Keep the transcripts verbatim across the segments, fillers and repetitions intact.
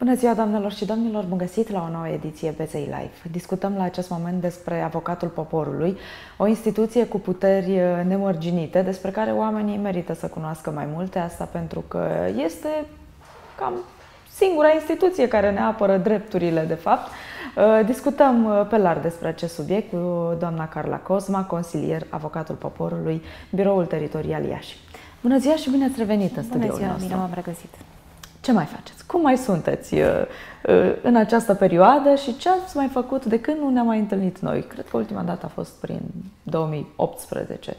Bună ziua, doamnelor și domnilor! Bun găsit la o nouă ediție B Z I Live. Discutăm la acest moment despre Avocatul Poporului, o instituție cu puteri nemărginite, despre care oamenii merită să cunoască mai multe, asta pentru că este cam singura instituție care ne apără drepturile, de fapt. Discutăm pe larg despre acest subiect cu doamna Carla Cosma, consilier, Avocatul Poporului, Biroul Teritorial Iași. Bună ziua și bine ați revenit în studioul nostru! Bună ziua, bine m-am regăsit! Ce mai faceți? Cum mai sunteți în această perioadă și ce ați mai făcut de când nu ne-am mai întâlnit noi? Cred că ultima dată a fost prin două mii optsprezece.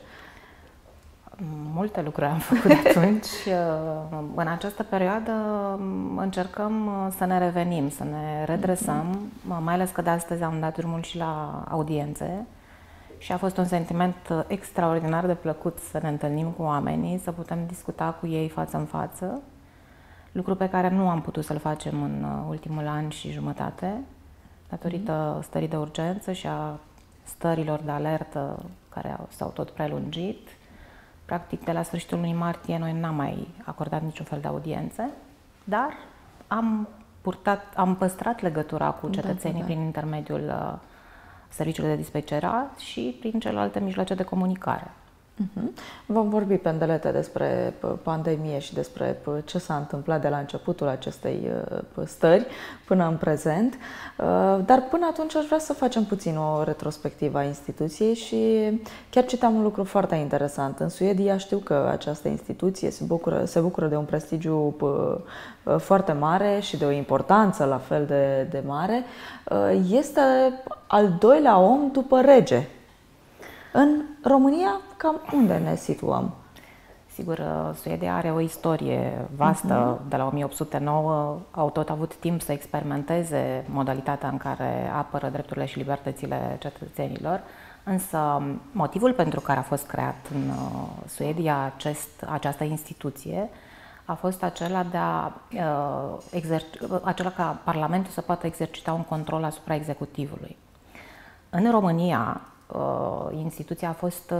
Multe lucruri am făcut atunci. În această perioadă încercăm să ne revenim, să ne redresăm, mai ales că de astăzi am dat drumul și la audiențe și a fost un sentiment extraordinar de plăcut să ne întâlnim cu oamenii, să putem discuta cu ei față în față, lucru pe care nu am putut să-l facem în ultimul an și jumătate, datorită stării de urgență și a stărilor de alertă care s-au tot prelungit. Practic, de la sfârșitul lunii martie, noi n-am mai acordat niciun fel de audiențe, dar am, purtat, am păstrat legătura cu cetățenii da, da, da. prin intermediul uh, serviciului de dispecerat și prin celelalte mijloace de comunicare. Uh-huh. Vom vorbi pe îndelete despre pandemie și despre ce s-a întâmplat de la începutul acestei stări până în prezent, dar până atunci aș vrea să facem puțin o retrospectivă a instituției și chiar citeam un lucru foarte interesant. În Suedia știu că această instituție se bucură, se bucură de un prestigiu foarte mare și de o importanță la fel de, de mare. Este al doilea om după rege. În România, cam unde ne situăm? Sigur, Suedia are o istorie vastă. Uh-huh. De la o mie opt sute nouă au tot avut timp să experimenteze modalitatea în care apără drepturile și libertățile cetățenilor. Însă motivul pentru care a fost creat în Suedia acest, această instituție a fost acela, de a, uh, exerc- acela ca Parlamentul să poată exercita un control asupra executivului. În România, instituția a fost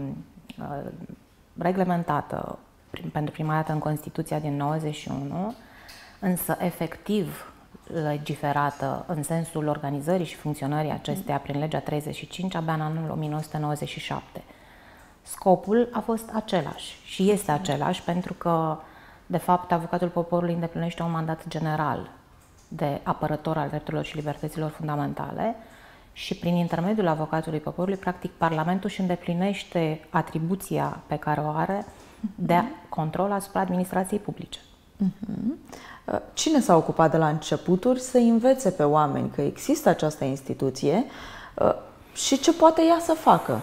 reglementată pentru prima dată în Constituția din nouăzeci și unu, însă efectiv legiferată în sensul organizării și funcționării acesteia prin legea treizeci și cinci abia în anul o mie nouă sute nouăzeci și șapte. Scopul a fost același și este același pentru că, de fapt, Avocatul Poporului îndeplinește un mandat general de apărător al drepturilor și libertăților fundamentale și prin intermediul Avocatului Poporului, practic, Parlamentul își îndeplinește atribuția pe care o are de control asupra administrației publice. Cine s-a ocupat de la începuturi să învețe pe oameni că există această instituție și ce poate ea să facă?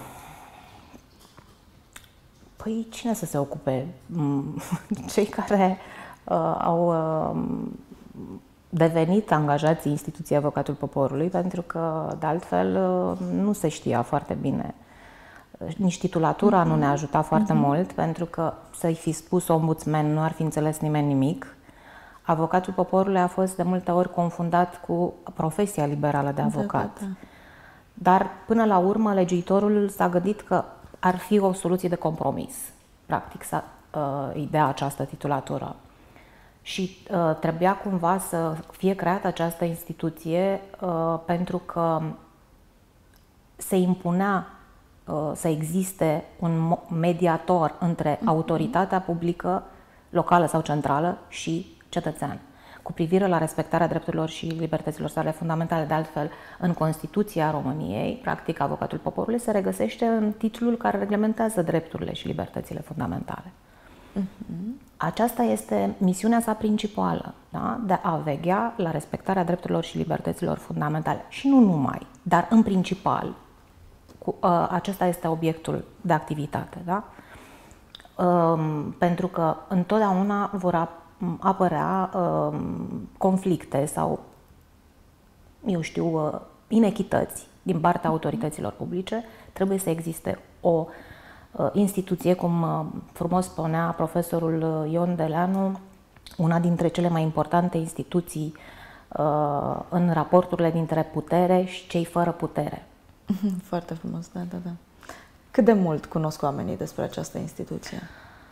Păi cine să se ocupe? Cei care uh, au uh, devenit angajații instituției Avocatul Poporului, pentru că, de altfel, nu se știa foarte bine. Nici titulatura mm-hmm. nu ne-a ajutat foarte mm-hmm. mult, pentru că să-i fi spus ombudsman nu ar fi înțeles nimeni nimic. Avocatul Poporului a fost de multe ori confundat cu profesia liberală de avocat. Da, da, da. Dar, până la urmă, legiuitorul s-a gândit că ar fi o soluție de compromis, practic, să uh, îi dea această titulatură. Și uh, trebuia cumva să fie creată această instituție uh, pentru că se impunea uh, să existe un mediator între mm-hmm. autoritatea publică, locală sau centrală, și cetățean, cu privire la respectarea drepturilor și libertăților sale fundamentale. De altfel, în Constituția României, practic, Avocatul Poporului se regăsește în titlul care reglementează drepturile și libertățile fundamentale. Uh-huh. Aceasta este misiunea sa principală, da? De a veghea la respectarea drepturilor și libertăților fundamentale. Și nu numai, dar în principal, cu, uh, acesta este obiectul de activitate. Da? Uh, pentru că întotdeauna vor apărea uh, conflicte sau, eu știu, uh, inechități din partea autorităților publice. Trebuie să existe o instituție, cum frumos spunea profesorul Ion Deleanu, una dintre cele mai importante instituții uh, în raporturile dintre putere și cei fără putere. Foarte frumos, da, da, da. Cât de mult cunosc oamenii despre această instituție?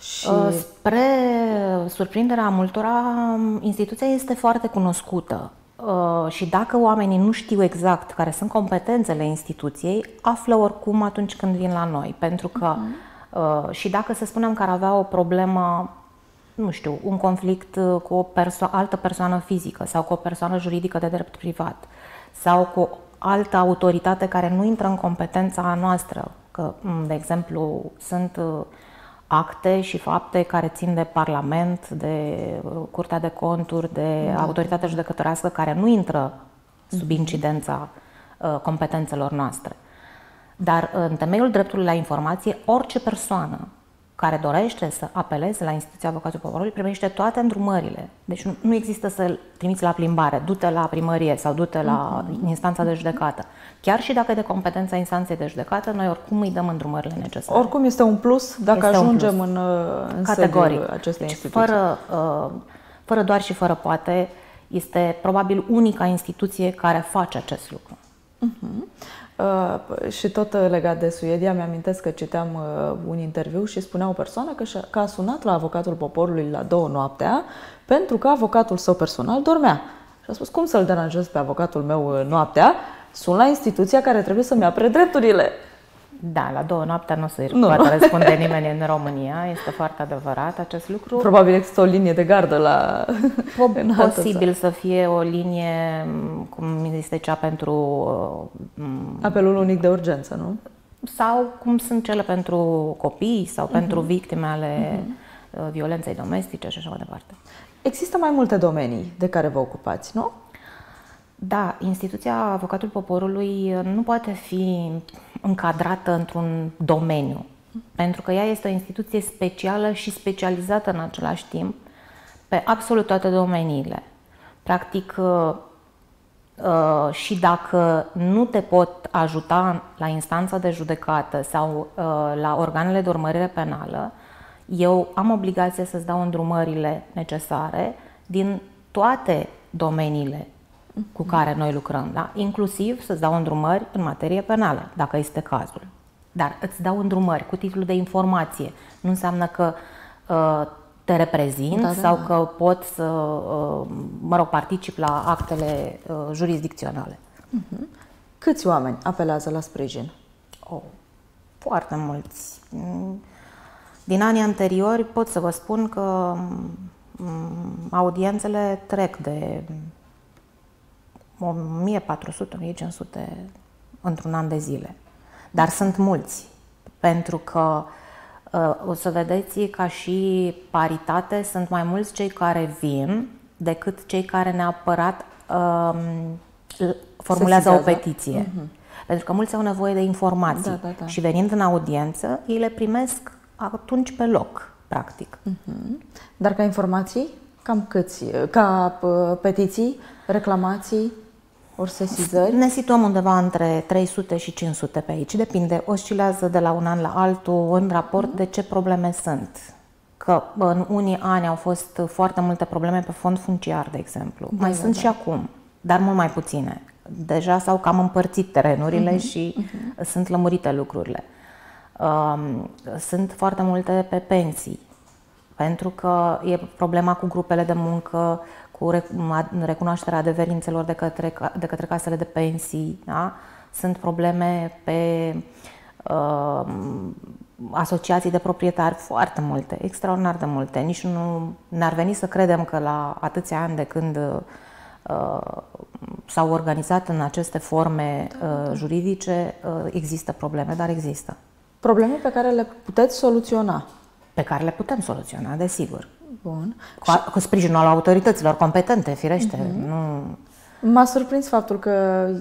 Și... Spre surprinderea multora, instituția este foarte cunoscută și dacă oamenii nu știu exact care sunt competențele instituției, află oricum atunci când vin la noi. Pentru că uh-huh. și dacă să spunem că ar avea o problemă, nu știu, un conflict cu o perso- altă persoană fizică sau cu o persoană juridică de drept privat sau cu altă autoritate care nu intră în competența noastră, că, de exemplu, sunt acte și fapte care țin de Parlament, de Curtea de Conturi, de autoritatea judecătorească, care nu intră sub incidența uh, competențelor noastre. Dar în temeiul dreptului la informație, orice persoană care dorește să apeleze la instituția Avocatului Poporului primește toate îndrumările. Deci nu, nu există să-l trimiți la plimbare, du-te la primărie sau du-te la uh-huh. instanța de judecată. Chiar și dacă e de competența instanței de judecată, noi oricum îi dăm îndrumările necesare. Oricum este un plus dacă este ajungem plus. în, în categoric acestei instituții. Fără, fără doar și fără poate, este probabil unica instituție care face acest lucru. Uh-huh. Uh, și tot legat de Suedia, mi-amintesc că citeam uh, un interviu și spunea o persoană că, că a sunat la Avocatul Poporului la două noaptea pentru că avocatul său personal dormea. Și a spus, cum să-l deranjez pe avocatul meu noaptea? Sun la instituția care trebuie să-mi apere drepturile. Da, la două noaptea nu o să nu, poate răspunde nimeni în România, este foarte adevărat acest lucru. Probabil există o linie de gardă la... Posibil să fie o linie, cum este cea pentru... Apelul unic de urgență, nu? Sau cum sunt cele pentru copii sau uh-huh. pentru victime ale uh-huh. violenței domestice și așa mai departe. Există mai multe domenii de care vă ocupați, nu? Da, instituția Avocatul Poporului nu poate fi încadrată într-un domeniu, pentru că ea este o instituție specială și specializată în același timp pe absolut toate domeniile. Practic, și dacă nu te pot ajuta la instanța de judecată sau la organele de urmărire penală, eu am obligația să-ți dau îndrumările necesare din toate domeniile cu care noi lucrăm, da? Inclusiv să-ți dau îndrumări în materie penală, dacă este cazul. Dar îți dau îndrumări cu titlul de informație. Nu înseamnă că uh, te reprezint da, da, sau da. că pot să, uh, mă rog, particip la actele uh, jurisdicționale. Uh-huh. Câți oameni apelează la sprijin? Oh, foarte mulți. Din anii anteriori pot să vă spun că um, audiențele trec de o mie patru sute - o mie cinci sute într-un an de zile. Dar sunt mulți, pentru că o să vedeți ca și paritate, sunt mai mulți cei care vin decât cei care neapărat um, formulează o petiție. Uh-huh. Pentru că mulți au nevoie de informații da, da, da. și venind în audiență, ei le primesc atunci pe loc, practic. Uh-huh. Dar ca informații, cam câți? Ca petiții, reclamații? Ori sesizări? Ne situăm undeva între trei sute și cinci sute pe aici. Depinde, oscilează de la un an la altul în raport de ce probleme sunt. Că în unii ani au fost foarte multe probleme pe fond funciar, de exemplu. Da, mai da, sunt da. și acum, dar mult mai puține. Deja s-au cam împărțit terenurile uh-huh, și uh-huh. sunt lămurite lucrurile. Um, sunt foarte multe pe pensii, pentru că e problema cu grupele de muncă, cu recunoașterea adeverințelor de către, de către casele de pensii, da? Sunt probleme pe uh, asociații de proprietari, foarte multe, extraordinar de multe. Nici nu ne-ar veni să credem că la atâția ani de când uh, s-au organizat în aceste forme uh, juridice, uh, există probleme, dar există. Probleme pe care le puteți soluționa? Pe care le putem soluționa, desigur. Bun. Cu, cu sprijinul autorităților competente, firește. Uh-huh. Nu... M-a surprins faptul că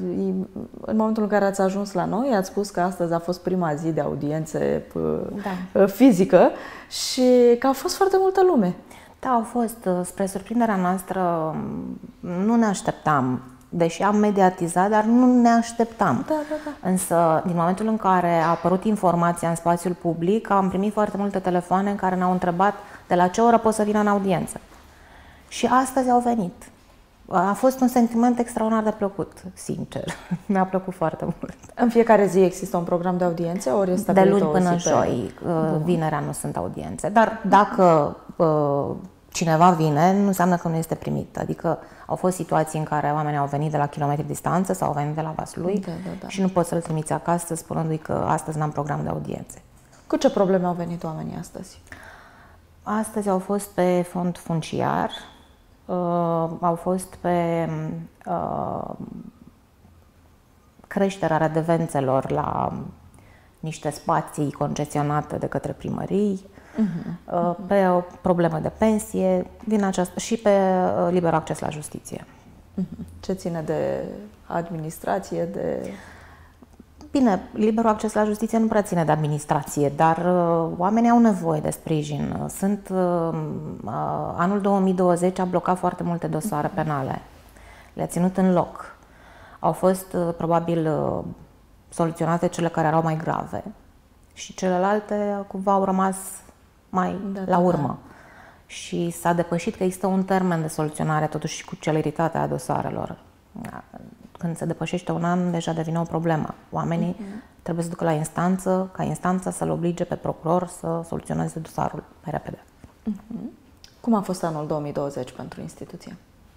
în momentul în care ați ajuns la noi, ați spus că astăzi a fost prima zi de audiențe da. fizică și că a fost foarte multă lume. Da, au fost. Spre surprinderea noastră, nu ne așteptam. Deși am mediatizat, dar nu ne așteptam. Da, da, da. Însă, din momentul în care a apărut informația în spațiul public, am primit foarte multe telefoane în care ne-au întrebat de la ce oră pot să vină în audiență. Și astăzi au venit. A fost un sentiment extraordinar de plăcut, sincer. Mi-a plăcut foarte mult. În fiecare zi există un program de audiențe? Ori este de luni o până zi joi, pe... vinerea nu sunt audiențe. Dar dacă uh, cineva vine, nu înseamnă că nu este primit. Adică au fost situații în care oamenii au venit de la kilometri distanță sau au venit de la Vaslui da, da, da. și nu poți să-l trimiți acasă spunându-i că astăzi n-am program de audiențe. Cu ce probleme au venit oamenii astăzi? Astăzi au fost pe fond funciar, uh, au fost pe uh, creșterea redevențelor la niște spații concesionate de către primării, uh-huh. uh, pe o problemă de pensie din această, și pe uh, liber acces la justiție. Uh-huh. Ce ține de administrație, de... Bine, liberul acces la justiție nu prea ține de administrație, dar uh, oamenii au nevoie de sprijin. Sunt, uh, uh, anul două mii douăzeci a blocat foarte multe dosare penale. Le-a ținut în loc. Au fost uh, probabil uh, soluționate cele care erau mai grave și celelalte cumva au rămas mai da, la urmă. Da. Și s-a depășit că există un termen de soluționare totuși cu celeritatea dosarelor. Când se depășește un an, deja devine o problemă. Oamenii uh-huh. trebuie să ducă la instanță, ca instanța să-l oblige pe procuror să soluționeze dosarul mai repede. Uh-huh. Cum a fost anul două mii douăzeci pentru instituție?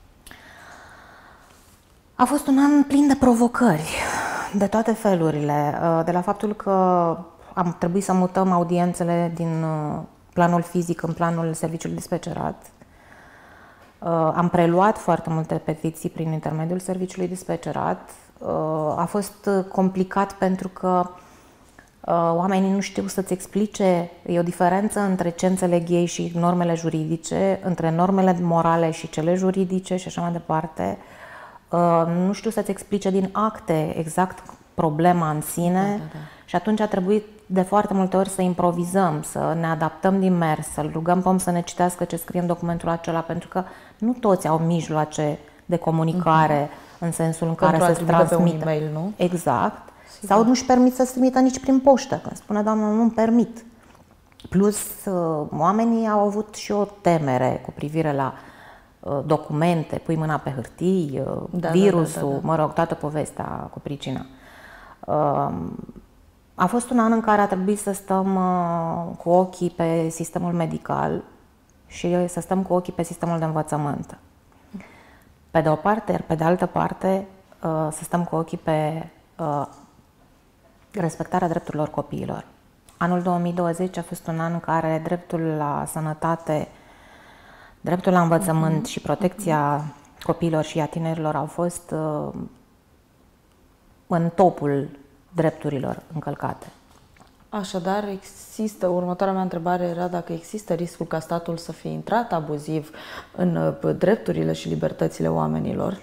A fost un an plin de provocări, de toate felurile. De la faptul că am trebuit să mutăm audiențele din planul fizic în planul serviciului dispecerat. Am preluat foarte multe petiții prin intermediul serviciului dispecerat. A fost complicat pentru că oamenii nu știu să-ți explice, e o diferență între ce înțeleg ei și normele juridice, între normele morale și cele juridice și așa mai departe. Nu știu să-ți explice din acte exact problema în sine, da, da, da. Și atunci a trebuit de foarte multe ori să improvizăm, să ne adaptăm din mers, să-l rugăm pe om să ne citească ce scrie în documentul acela, pentru că nu toți au mijloace de comunicare uh-huh. în sensul în care să-ți transmită. Pe un e-mail, nu? Exact. Sigur. Sau nu-și permit să-ți trimită nici prin poștă, când spune, doamnă, nu-mi permit. Plus, oamenii au avut și o temere cu privire la documente, pui mâna pe hârtii, da, virusul, da, da, da. mă rog, toată povestea cu pricina. A fost un an în care a trebuit să stăm cu ochii pe sistemul medical și să stăm cu ochii pe sistemul de învățământ. Pe de o parte, iar pe de altă parte, să stăm cu ochii pe respectarea drepturilor copiilor. Anul două mii douăzeci a fost un an în care dreptul la sănătate, dreptul la învățământ uh-huh. și protecția uh-huh. copiilor și a tinerilor au fost uh, în topul drepturilor încălcate. Așadar, există, următoarea mea întrebare era dacă există riscul ca statul să fie intrat abuziv în uh, drepturile și libertățile oamenilor?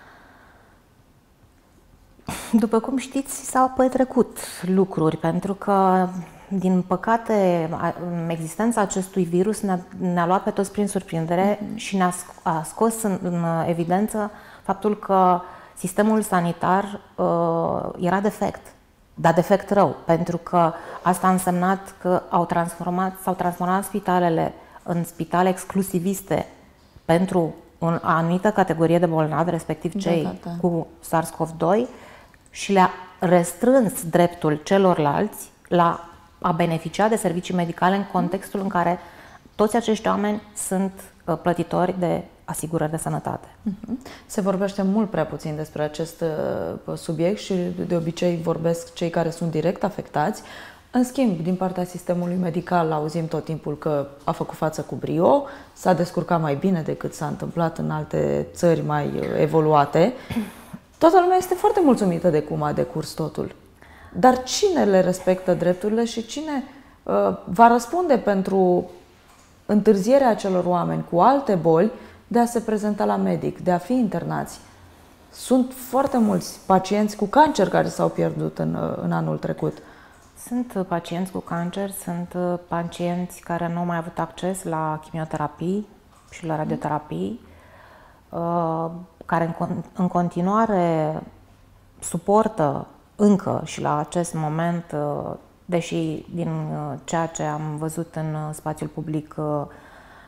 După cum știți, s-au petrecut lucruri, pentru că, din păcate, existența acestui virus ne-a, ne-a luat pe toți prin surprindere mm-hmm. și ne-a a scos în, în evidență faptul că sistemul sanitar uh, era defect, dar defect rău, pentru că asta a însemnat că au transformat, s-au transformat spitalele în spitale exclusiviste pentru o anumită categorie de bolnavi, respectiv cei da, da, da. cu SARS-CoV doi, și le-a restrâns dreptul celorlalți la a beneficia de servicii medicale în contextul în care toți acești oameni sunt plătitori de asigurări de sănătate. Se vorbește mult prea puțin despre acest subiect și de obicei vorbesc cei care sunt direct afectați. În schimb, din partea sistemului medical auzim tot timpul că a făcut față cu brio, s-a descurcat mai bine decât s-a întâmplat în alte țări mai evoluate. Toată lumea este foarte mulțumită de cum a decurs totul. Dar cine le respectă drepturile și cine uh, va răspunde pentru întârzierea acelor oameni cu alte boli de a se prezenta la medic, de a fi internați? Sunt foarte mulți pacienți cu cancer care s-au pierdut în, în anul trecut. Sunt pacienți cu cancer, sunt pacienți care nu au mai avut acces la chimioterapii și la radioterapii, uh, care în, în continuare suportă încă și la acest moment, deși din ceea ce am văzut în spațiul public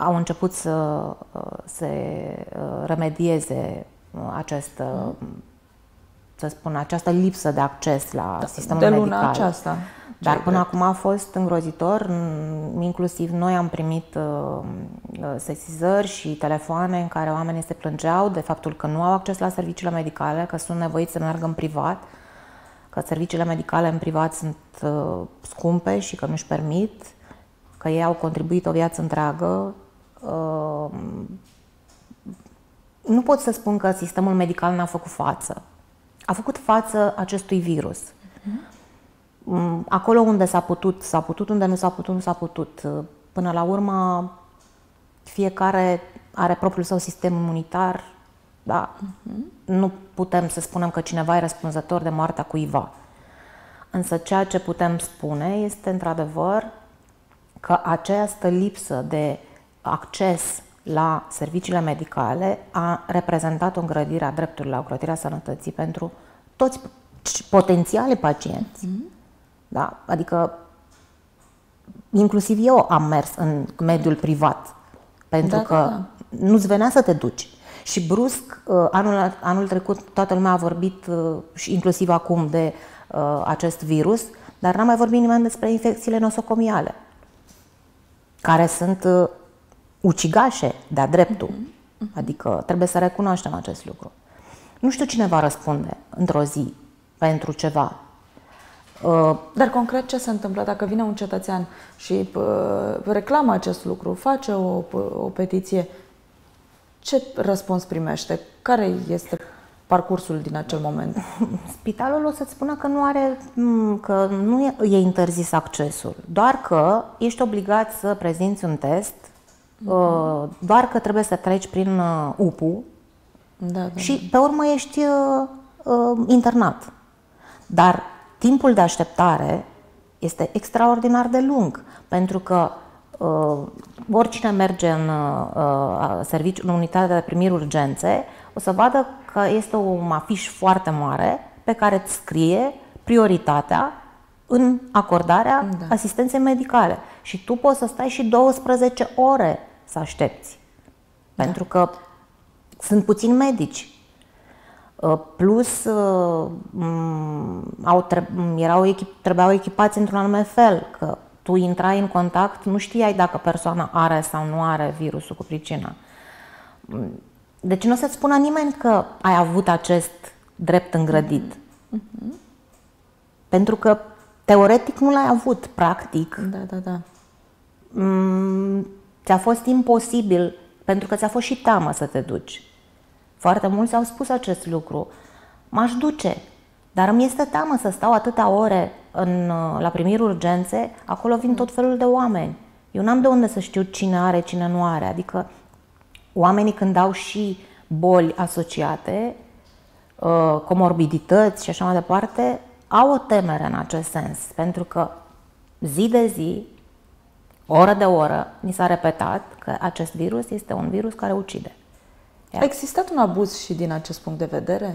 au început să se remedieze această, să spun, această lipsă de acces la da, sistemul de medical. luna aceasta. Dar până drept. acum a fost îngrozitor, inclusiv noi am primit sesizări și telefoane în care oamenii se plângeau de faptul că nu au acces la serviciile medicale, că sunt nevoiți să meargă în privat, că serviciile medicale în privat sunt scumpe și că nu-și permit, că ei au contribuit o viață întreagă. Nu pot să spun că sistemul medical n-a făcut față. A făcut față acestui virus. Acolo unde s-a putut, s-a putut, unde nu s-a putut, nu s-a putut. Până la urmă, fiecare are propriul său sistem imunitar, da? Uh-huh. Nu putem să spunem că cineva e răspunzător de moartea cuiva. Însă ceea ce putem spune este, într-adevăr, că această lipsă de acces la serviciile medicale a reprezentat o îngrădire a dreptului la ocrotirea sănătății pentru toți potențiale pacienți. Mm-hmm. Da? Adică inclusiv eu am mers în mediul privat pentru da, că da, da. nu-ți venea să te duci. Și brusc, anul, anul trecut toată lumea a vorbit, și inclusiv acum, de uh, acest virus, dar n-a mai vorbit nimeni despre infecțiile nosocomiale, care sunt uh, ucigașe de-a dreptul. Mm-hmm. Adică trebuie să recunoaștem acest lucru. Nu știu cine va răspunde într-o zi pentru ceva. Uh, Dar concret ce se întâmplă dacă vine un cetățean și uh, reclamă acest lucru, face o, o petiție, ce răspuns primește? Care este parcursul din acel moment? Spitalul o să-ți spună că nu are, că nu e, e interzis accesul, doar că ești obligat să prezinți un test, uh-huh. doar că trebuie să treci prin U P U da, da, și pe urmă ești uh, uh, internat. Dar timpul de așteptare este extraordinar de lung, pentru că uh, oricine merge în uh, serviciu, în unitatea de primiri urgențe, o să vadă că este un afiș foarte mare pe care îți scrie prioritatea în acordarea da. asistenței medicale. Și tu poți să stai și douăsprezece ore să aștepți, da. pentru că sunt puțini medici. Plus, au, erau echip, trebuiau echipați într-un anume fel, că tu intrai în contact, nu știai dacă persoana are sau nu are virusul cu pricina. Deci nu o să-ți spună nimeni că ai avut acest drept îngrădit. Mm-hmm. Pentru că teoretic nu l-ai avut, practic. Da, da, da. Ți-a fost imposibil, pentru că ți-a fost și teamă să te duci. Foarte mulți au spus acest lucru. M-aș duce, dar îmi este teamă să stau atâtea ore în, la primiri urgențe, acolo vin tot felul de oameni. Eu n-am de unde să știu cine are, cine nu are. Adică oamenii când au și boli asociate, comorbidități și așa mai departe, au o temere în acest sens. Pentru că zi de zi, oră de oră, ni s-a repetat că acest virus este un virus care ucide. A existat un abuz și din acest punct de vedere?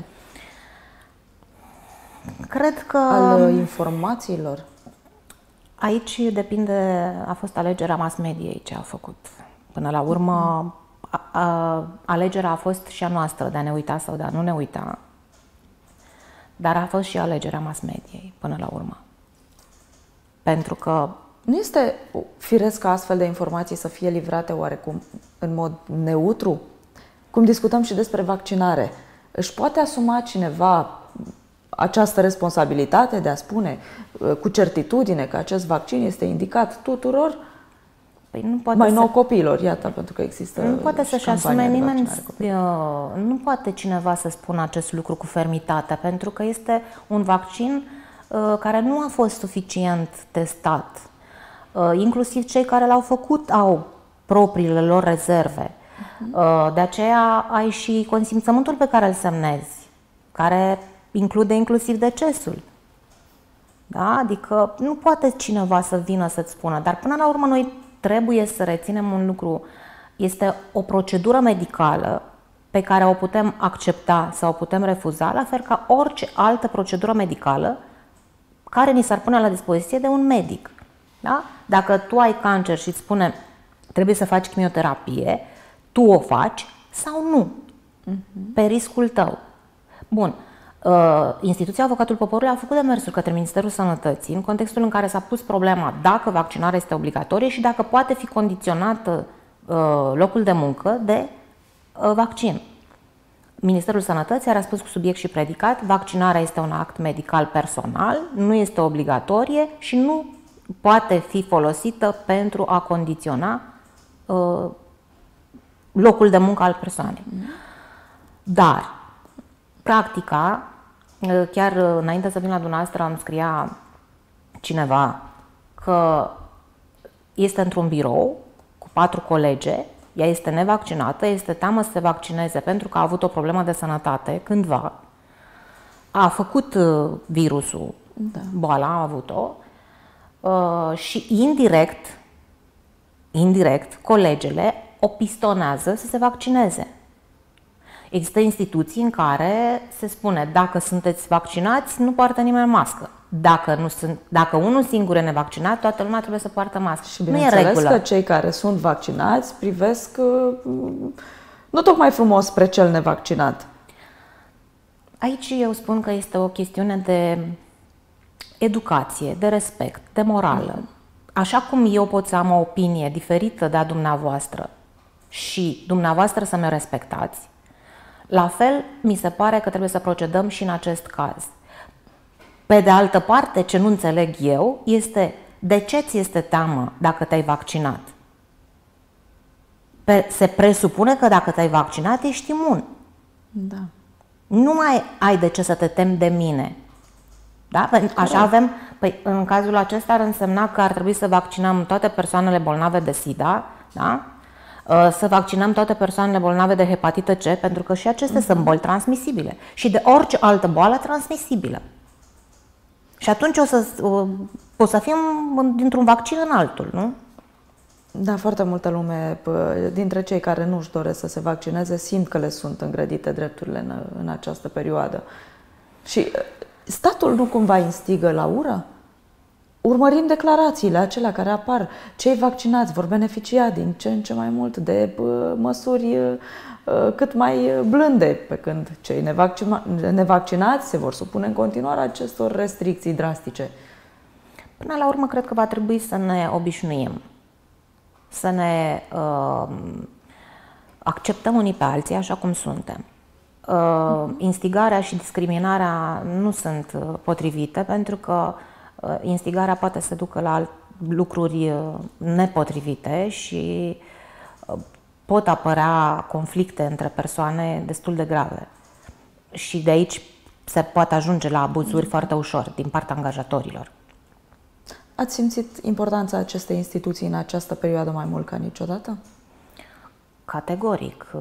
Cred că... Al informațiilor? Aici depinde, a fost alegerea mass mediei ce a făcut. Până la urmă, a, a, alegerea a fost și a noastră de a ne uita sau de a nu ne uita, dar a fost și alegerea mass mediei până la urmă. Pentru că... Nu este firesc ca astfel de informații să fie livrate oarecum în mod neutru? Cum discutăm și despre vaccinare, își poate asuma cineva această responsabilitate de a spune cu certitudine că acest vaccin este indicat tuturor? Păi nu poate mai să... nou copiilor, iată, pentru că există Nu poate să-și asume nimeni, nu poate cineva să spună acest lucru cu fermitate, pentru că este un vaccin care nu a fost suficient testat. Inclusiv cei care l-au făcut au propriile lor rezerve. De aceea ai și consimțământul pe care îl semnezi, care include inclusiv decesul. Da? Adică nu poate cineva să vină să-ți spună, dar până la urmă noi trebuie să reținem un lucru. Este o procedură medicală pe care o putem accepta sau o putem refuza, la fel ca orice altă procedură medicală care ni s-ar pune la dispoziție de un medic. Da? Dacă tu ai cancer și îți spune trebuie să faci chimioterapie, tu o faci sau nu, uh-huh. pe riscul tău. Bun. Instituția Avocatul Poporului a făcut demersuri către Ministerul Sănătății în contextul în care s-a pus problema dacă vaccinarea este obligatorie și dacă poate fi condiționat locul de muncă de vaccin. Ministerul Sănătății a răspuns cu subiect și predicat: vaccinarea este un act medical personal, nu este obligatorie și nu poate fi folosită pentru a condiționa locul de muncă al persoanei. Dar practica, chiar înainte să vin la dumneavoastră, îmi scria cineva că este într-un birou cu patru colege, ea este nevaccinată, este teamă să se vaccineze pentru că a avut o problemă de sănătate cândva, a făcut virusul, da. boala, a avut-o și indirect, indirect, colegele o pistonează să se vaccineze. Există instituții în care se spune: dacă sunteți vaccinați, nu poartă nimeni mască. Dacă, nu sunt, dacă unul singur e nevaccinat, toată lumea trebuie să poartă mască. Și bineînțeles că cei care sunt vaccinați privesc nu tocmai frumos spre cel nevaccinat. Aici eu spun că este o chestiune de educație, de respect, de morală. Așa cum eu pot să am o opinie diferită de a dumneavoastră și dumneavoastră să mă respectați, la fel mi se pare că trebuie să procedăm și în acest caz. Pe de altă parte, ce nu înțeleg eu este: de ce ți este teamă dacă te-ai vaccinat? Pe, se presupune că dacă te-ai vaccinat ești imun. Da. Nu mai ai de ce să te temi de mine. Da? Așa avem, păi, în cazul acesta ar însemna că ar trebui să vaccinăm toate persoanele bolnave de SIDA, da? Să vaccinăm toate persoanele bolnave de hepatită C, pentru că și acestea uh-huh. sunt boli transmisibile și de orice altă boală transmisibilă. Și atunci o să, o să fim dintr-un vaccin în altul, nu? Da, foarte multă lume dintre cei care nu își doresc să se vaccineze simt că le sunt îngrădite drepturile în, în această perioadă. Și statul nu cumva instigă la ură? Urmărim declarațiile acelea care apar. Cei vaccinați vor beneficia din ce în ce mai mult de măsuri cât mai blânde, pe când cei nevaccina nevaccinați se vor supune în continuare acestor restricții drastice. Până la urmă, cred că va trebui să ne obișnuim, să ne uh, acceptăm unii pe alții așa cum suntem. Uh, instigarea și discriminarea nu sunt potrivite, pentru că uh, instigarea poate să ducă la lucruri nepotrivite și uh, pot apărea conflicte între persoane destul de grave. Și de aici se poate ajunge la abuzuri foarte ușor din partea angajatorilor. Ați simțit importanța acestei instituții în această perioadă mai mult ca niciodată? Categoric.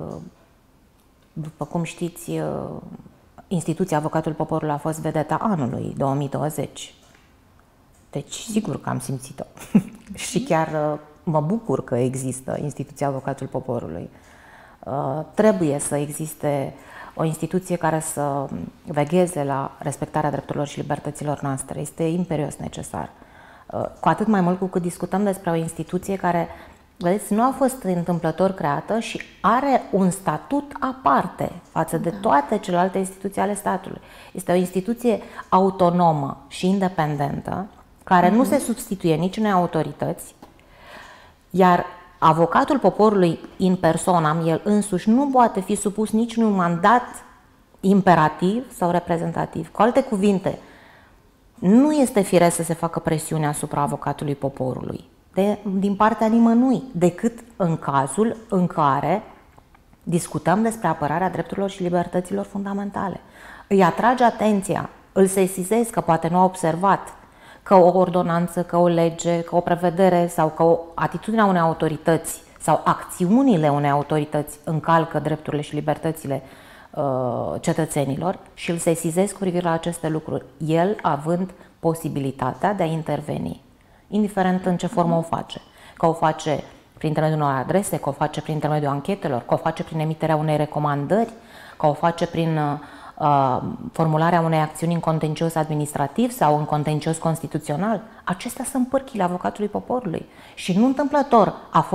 După cum știți, instituția Avocatul Poporului a fost vedeta anului două mii douăzeci. Deci, sigur că am simțit-o. Și chiar mă bucur că există instituția Avocatul Poporului. Trebuie să existe o instituție care să vegheze la respectarea drepturilor și libertăților noastre. Este imperios necesar. Cu atât mai mult cu cât discutăm despre o instituție care, vedeți, nu a fost întâmplător creată și are un statut aparte față de toate celelalte instituții ale statului. Este o instituție autonomă și independentă, care nu se substituie niciunei autorități, iar Avocatul Poporului în persoană, el însuși, nu poate fi supus niciunui mandat imperativ sau reprezentativ. Cu alte cuvinte, nu este firesc să se facă presiune asupra Avocatului Poporului de, din partea nimănui, decât în cazul în care discutăm despre apărarea drepturilor și libertăților fundamentale. Îi atrage atenția, îl sesizezi că poate nu a observat că o ordonanță, că o lege, că o prevedere sau că o atitudine a unei autorități sau acțiunile unei autorități încalcă drepturile și libertățile uh, cetățenilor și îl sesizezi cu privire la aceste lucruri, el având posibilitatea de a interveni, indiferent în ce formă o face. Că o face prin intermediul unor adrese, că o face prin intermediul anchetelor, că o face prin emiterea unei recomandări, că o face prin uh, formularea unei acțiuni în contencios administrativ sau în contencios constituțional. Acestea sunt pârghile Avocatului Poporului și nu întâmplător a fost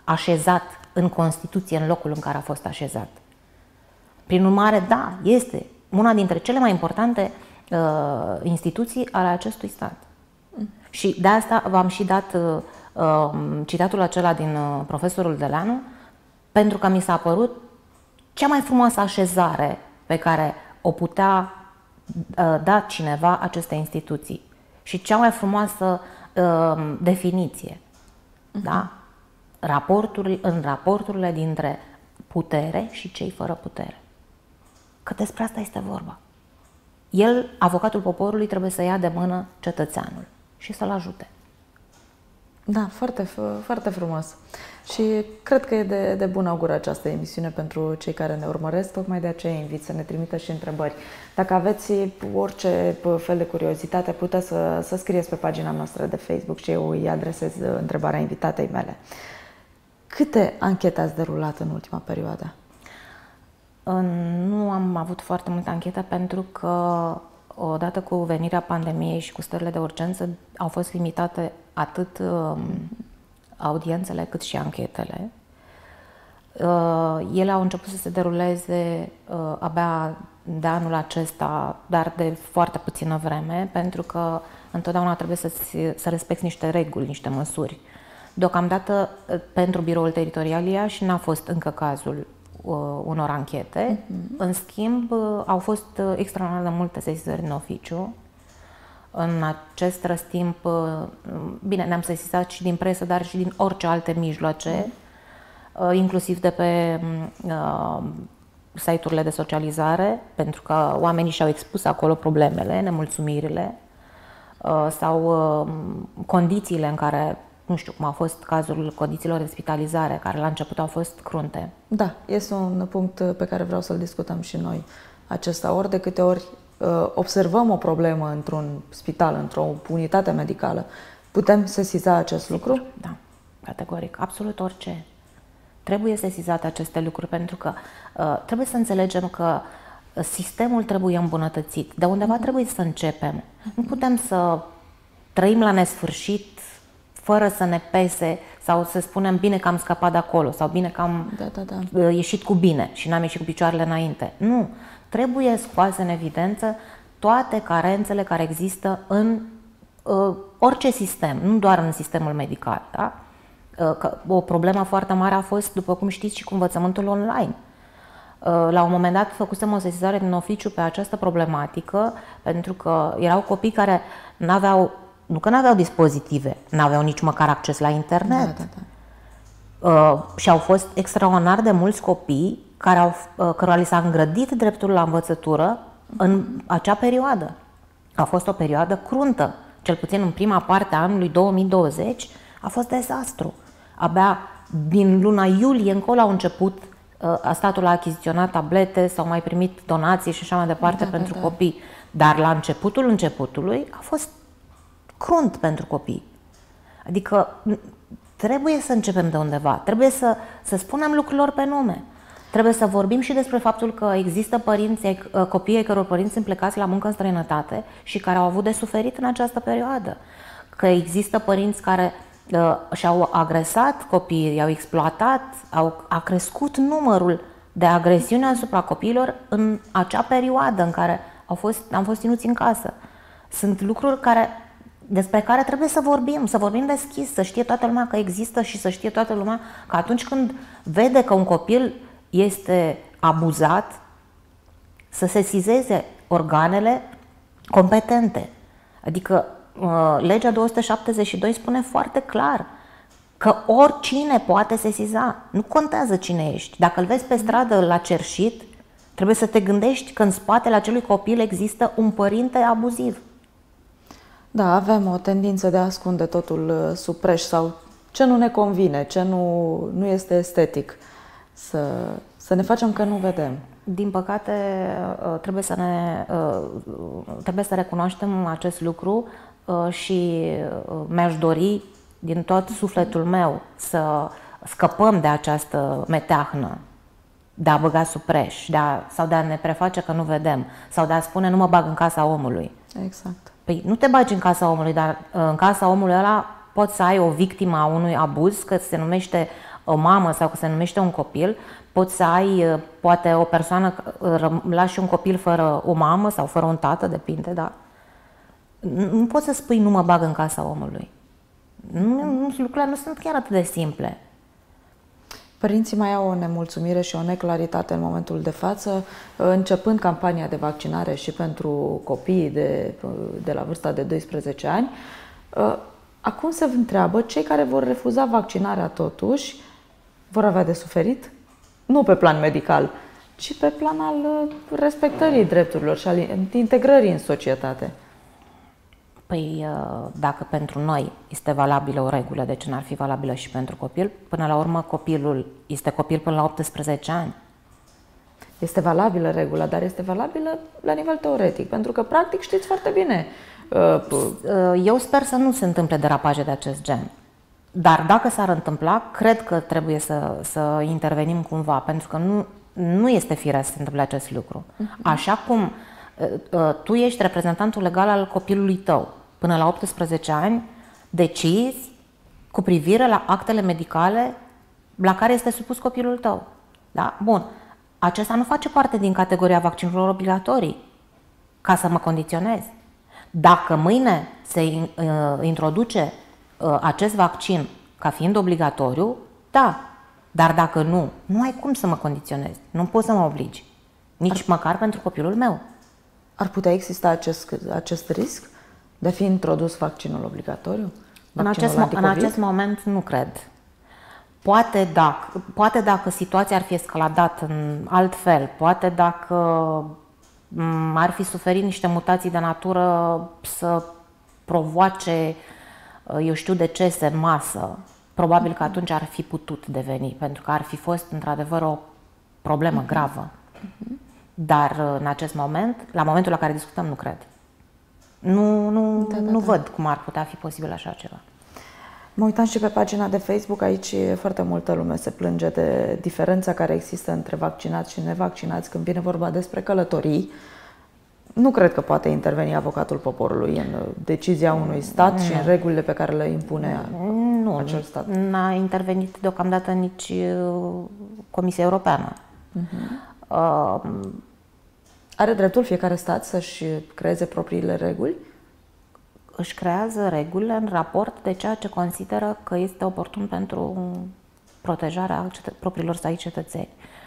așezat în Constituție în locul în care a fost așezat. Prin urmare, da, este una dintre cele mai importante uh, instituții ale acestui stat. Mm. Și de asta v-am și dat uh, uh, citatul acela din uh, profesorul Deleanu, pentru că mi s-a părut cea mai frumoasă așezare pe care o putea uh, da cineva aceste instituții și cea mai frumoasă uh, definiție. Mm-hmm. Da? Raporturi, în raporturile dintre putere și cei fără putere. Că despre asta este vorba. El, avocatul poporului, trebuie să ia de mână cetățeanul și să-l ajute. Da, foarte, foarte frumos. Și cred că e de, de bun augur această emisiune pentru cei care ne urmăresc. Tocmai de aceea invit să ne trimită și întrebări. Dacă aveți orice fel de curiozitate, puteți să, să scrieți pe pagina noastră de Facebook și eu îi adresez întrebarea invitatei mele. Câte anchete ați derulat în ultima perioadă? Nu am avut foarte multe anchete pentru că odată cu venirea pandemiei și cu stările de urgență au fost limitate atât um, audiențele cât și anchetele. Uh, ele au început să se deruleze uh, abia de anul acesta, dar de foarte puțină vreme, pentru că întotdeauna trebuie să, să respecti niște reguli, niște măsuri. Deocamdată, pentru Biroul Teritorial Iași n-a fost încă cazul uh, unor anchete. Uh-huh. În schimb, uh, au fost uh, extraordinar de multe sesizări în oficiu. În acest răstimp, uh, bine, ne-am sesizat și din presă, dar și din orice alte mijloace, uh-huh. uh, inclusiv de pe uh, site-urile de socializare, pentru că oamenii și-au expus acolo problemele, nemulțumirile uh, sau uh, condițiile în care, nu știu cum a fost cazul condițiilor de spitalizare, care la început au fost crunte. Da, este un punct pe care vreau să-l discutăm și noi acesta. Ori de câte ori uh, observăm o problemă într-un spital, într-o unitate medicală, putem sesiza acest lucru? Da, categoric. Absolut orice. Trebuie sesizate aceste lucruri, pentru că uh, trebuie să înțelegem că sistemul trebuie îmbunătățit. De undeva mm-hmm. trebuie să începem. Mm-hmm. Nu putem să trăim la nesfârșit fără să ne pese sau să spunem bine că am scăpat de acolo sau bine că am da, da, da. ieșit cu bine și n-am ieșit cu picioarele înainte. Nu. Trebuie scoase în evidență toate carențele care există în uh, orice sistem, nu doar în sistemul medical. Da? Uh, că o problemă foarte mare a fost, după cum știți, și cu învățământul online. Uh, la un moment dat făcusem o sesizare din oficiu pe această problematică, pentru că erau copii care n-aveau Nu că n-aveau dispozitive, n-aveau nici măcar acces la internet. Da, da, da. Uh, și au fost extraordinar de mulți copii care au, uh, cărora li s-a îngrădit dreptul la învățătură în acea perioadă. A fost o perioadă cruntă, cel puțin în prima parte a anului două mii douăzeci a fost dezastru. Abia din luna iulie încolo au început, uh, statul a achiziționat tablete, s-au mai primit donații și așa mai departe da, pentru da, da. copii. Dar la începutul începutului a fost crunt pentru copii. Adică trebuie să începem de undeva, trebuie să, să spunem lucrurilor pe nume. Trebuie să vorbim și despre faptul că există părinți, copii ai căror părinți sunt plecați la muncă în străinătate și care au avut de suferit în această perioadă. Că există părinți care uh, și-au agresat copiii, i-au exploatat, au, a crescut numărul de agresiuni asupra copiilor în acea perioadă în care au fost, am fost ținuți în casă. Sunt lucruri care despre care trebuie să vorbim, să vorbim deschis, să știe toată lumea că există și să știe toată lumea că atunci când vede că un copil este abuzat, să sesizeze organele competente. Adică legea două sute șaptezeci și doi spune foarte clar că oricine poate sesiza, nu contează cine ești. Dacă îl vezi pe stradă la cerșit, trebuie să te gândești că în spatele acelui copil există un părinte abuziv. Da, avem o tendință de a ascunde totul sub preș sau ce nu ne convine, ce nu, nu este estetic, să, să ne facem că nu vedem. Din păcate, trebuie să, ne, trebuie să recunoaștem acest lucru și mi-aș dori din tot sufletul meu să scăpăm de această meteahnă de a băga sub preș de a, sau de a ne preface că nu vedem sau de a spune nu mă bag în casa omului. Exact. Păi nu te bagi în casa omului, dar în casa omului ăla poți să ai o victimă a unui abuz, că se numește o mamă sau că se numește un copil, poți să ai, poate o persoană, lași un copil fără o mamă sau fără un tată, depinde, da? Nu poți să spui nu mă bag în casa omului. Nu, nu, lucrurile nu sunt chiar atât de simple. Părinții mai au o nemulțumire și o neclaritate în momentul de față, începând campania de vaccinare și pentru copiii de, de la vârsta de doisprezece ani. Acum se întreabă, cei care vor refuza vaccinarea totuși vor avea de suferit? Nu pe plan medical, ci pe plan al respectării drepturilor și al integrării în societate. Păi, dacă pentru noi este valabilă o regulă, de ce n-ar fi valabilă și pentru copil? Până la urmă, copilul este copil până la optsprezece ani. Este valabilă regula, dar este valabilă la nivel teoretic, pentru că, practic, știți foarte bine. Eu sper să nu se întâmple derapaje de acest gen. Dar dacă s-ar întâmpla, cred că trebuie să, să intervenim cumva, pentru că nu, nu este firesc să se întâmple acest lucru. Așa cum tu ești reprezentantul legal al copilului tău, până la optsprezece ani, decizi cu privire la actele medicale la care este supus copilul tău. Da? Bun. Acesta nu face parte din categoria vaccinurilor obligatorii, ca să mă condiționez. Dacă mâine se uh, introduce uh, acest vaccin ca fiind obligatoriu, da. Dar dacă nu, nu ai cum să mă condiționez. Nu poți să mă obligi. Nici Ar... măcar pentru copilul meu. Ar putea exista acest, acest risc de a fi introdus vaccinul obligatoriu? În acest, în acest moment nu cred. Poate dacă, poate dacă situația ar fi escaladat în alt fel, poate dacă ar fi suferit niște mutații de natură să provoace, eu știu, decese în masă, probabil că atunci ar fi putut deveni, pentru că ar fi fost într-adevăr o problemă gravă. Dar în acest moment, la momentul la care discutăm, nu cred. Nu, nu, da, da, nu da. văd cum ar putea fi posibil așa ceva. Mă uitam și pe pagina de Facebook, aici foarte multă lume se plânge de diferența care există între vaccinați și nevaccinați când vine vorba despre călătorii. Nu cred că poate interveni avocatul poporului în decizia unui stat nu. și în regulile pe care le impune nu, acel stat. Nu a intervenit deocamdată nici Comisia Europeană. Uh-huh. Uh, Are dreptul fiecare stat să-și creeze propriile reguli? Își creează regulile în raport de ceea ce consideră că este oportun pentru protejarea propriilor săi cetățeni.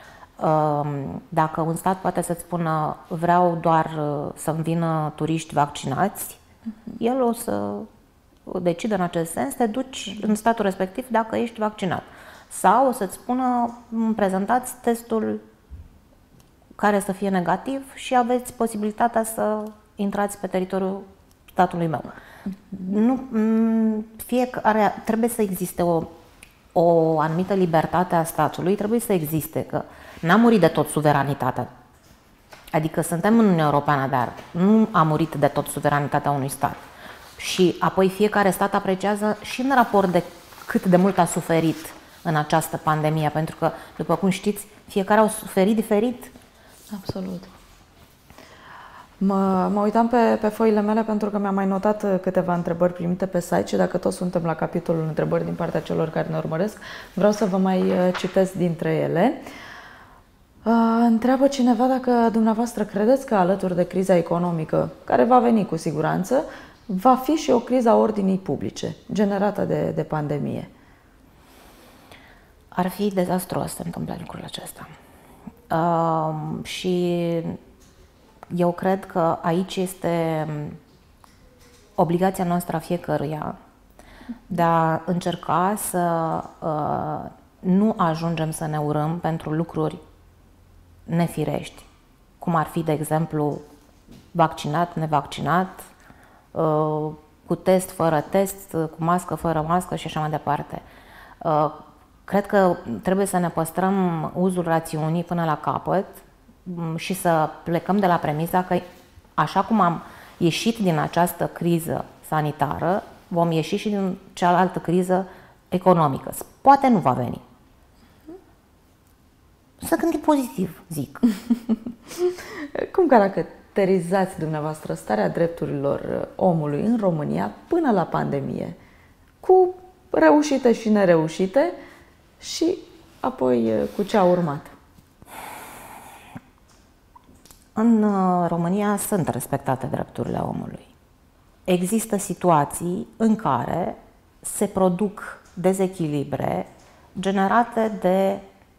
Dacă un stat poate să-ți spună vreau doar să-mi vină turiști vaccinați, uh-huh. el o să decide în acest sens, te duci uh-huh. în statul respectiv dacă ești vaccinat. Sau o să-ți spună prezentați testul care să fie negativ și aveți posibilitatea să intrați pe teritoriul statului meu. Nu, fiecare, trebuie să existe o, o anumită libertate a statului, trebuie să existe, că n-a murit de tot suveranitatea. Adică suntem în Uniunea Europeană, dar nu a murit de tot suveranitatea unui stat. Și apoi fiecare stat apreciază și în raport de cât de mult a suferit în această pandemie, pentru că, după cum știți, fiecare au suferit diferit. Absolut. Mă, mă uitam pe, pe foile mele pentru că mi-am mai notat câteva întrebări primite pe site și dacă tot suntem la capitolul întrebări din partea celor care ne urmăresc, vreau să vă mai citesc dintre ele. Întreabă cineva dacă dumneavoastră credeți că alături de criza economică, care va veni cu siguranță, va fi și o criză a ordinii publice generată de, de pandemie. Ar fi dezastruos să se întâmple lucrul acesta. Uh, și eu cred că aici este obligația noastră a fiecăruia de a încerca să uh, nu ajungem să ne urâm pentru lucruri nefirești, cum ar fi, de exemplu, vaccinat, nevaccinat, uh, cu test, fără test, cu mască, fără mască și așa mai departe. Uh, cred că trebuie să ne păstrăm uzul rațiunii până la capăt și să plecăm de la premisa că așa cum am ieșit din această criză sanitară, vom ieși și din cealaltă criză economică. Poate nu va veni. Să gândim pozitiv, zic. Cum caracterizați dumneavoastră starea drepturilor omului în România până la pandemie? Cu reușite și nereușite și apoi cu ce a urmat? În România sunt respectate drepturile omului. Există situații în care se produc dezechilibre generate de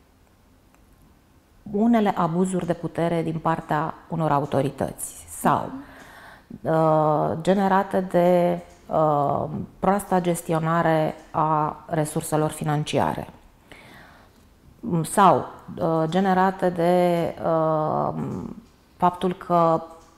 unele abuzuri de putere din partea unor autorități sau uh, generate de uh, proasta gestionare a resurselor financiare sau uh, generate de uh, faptul că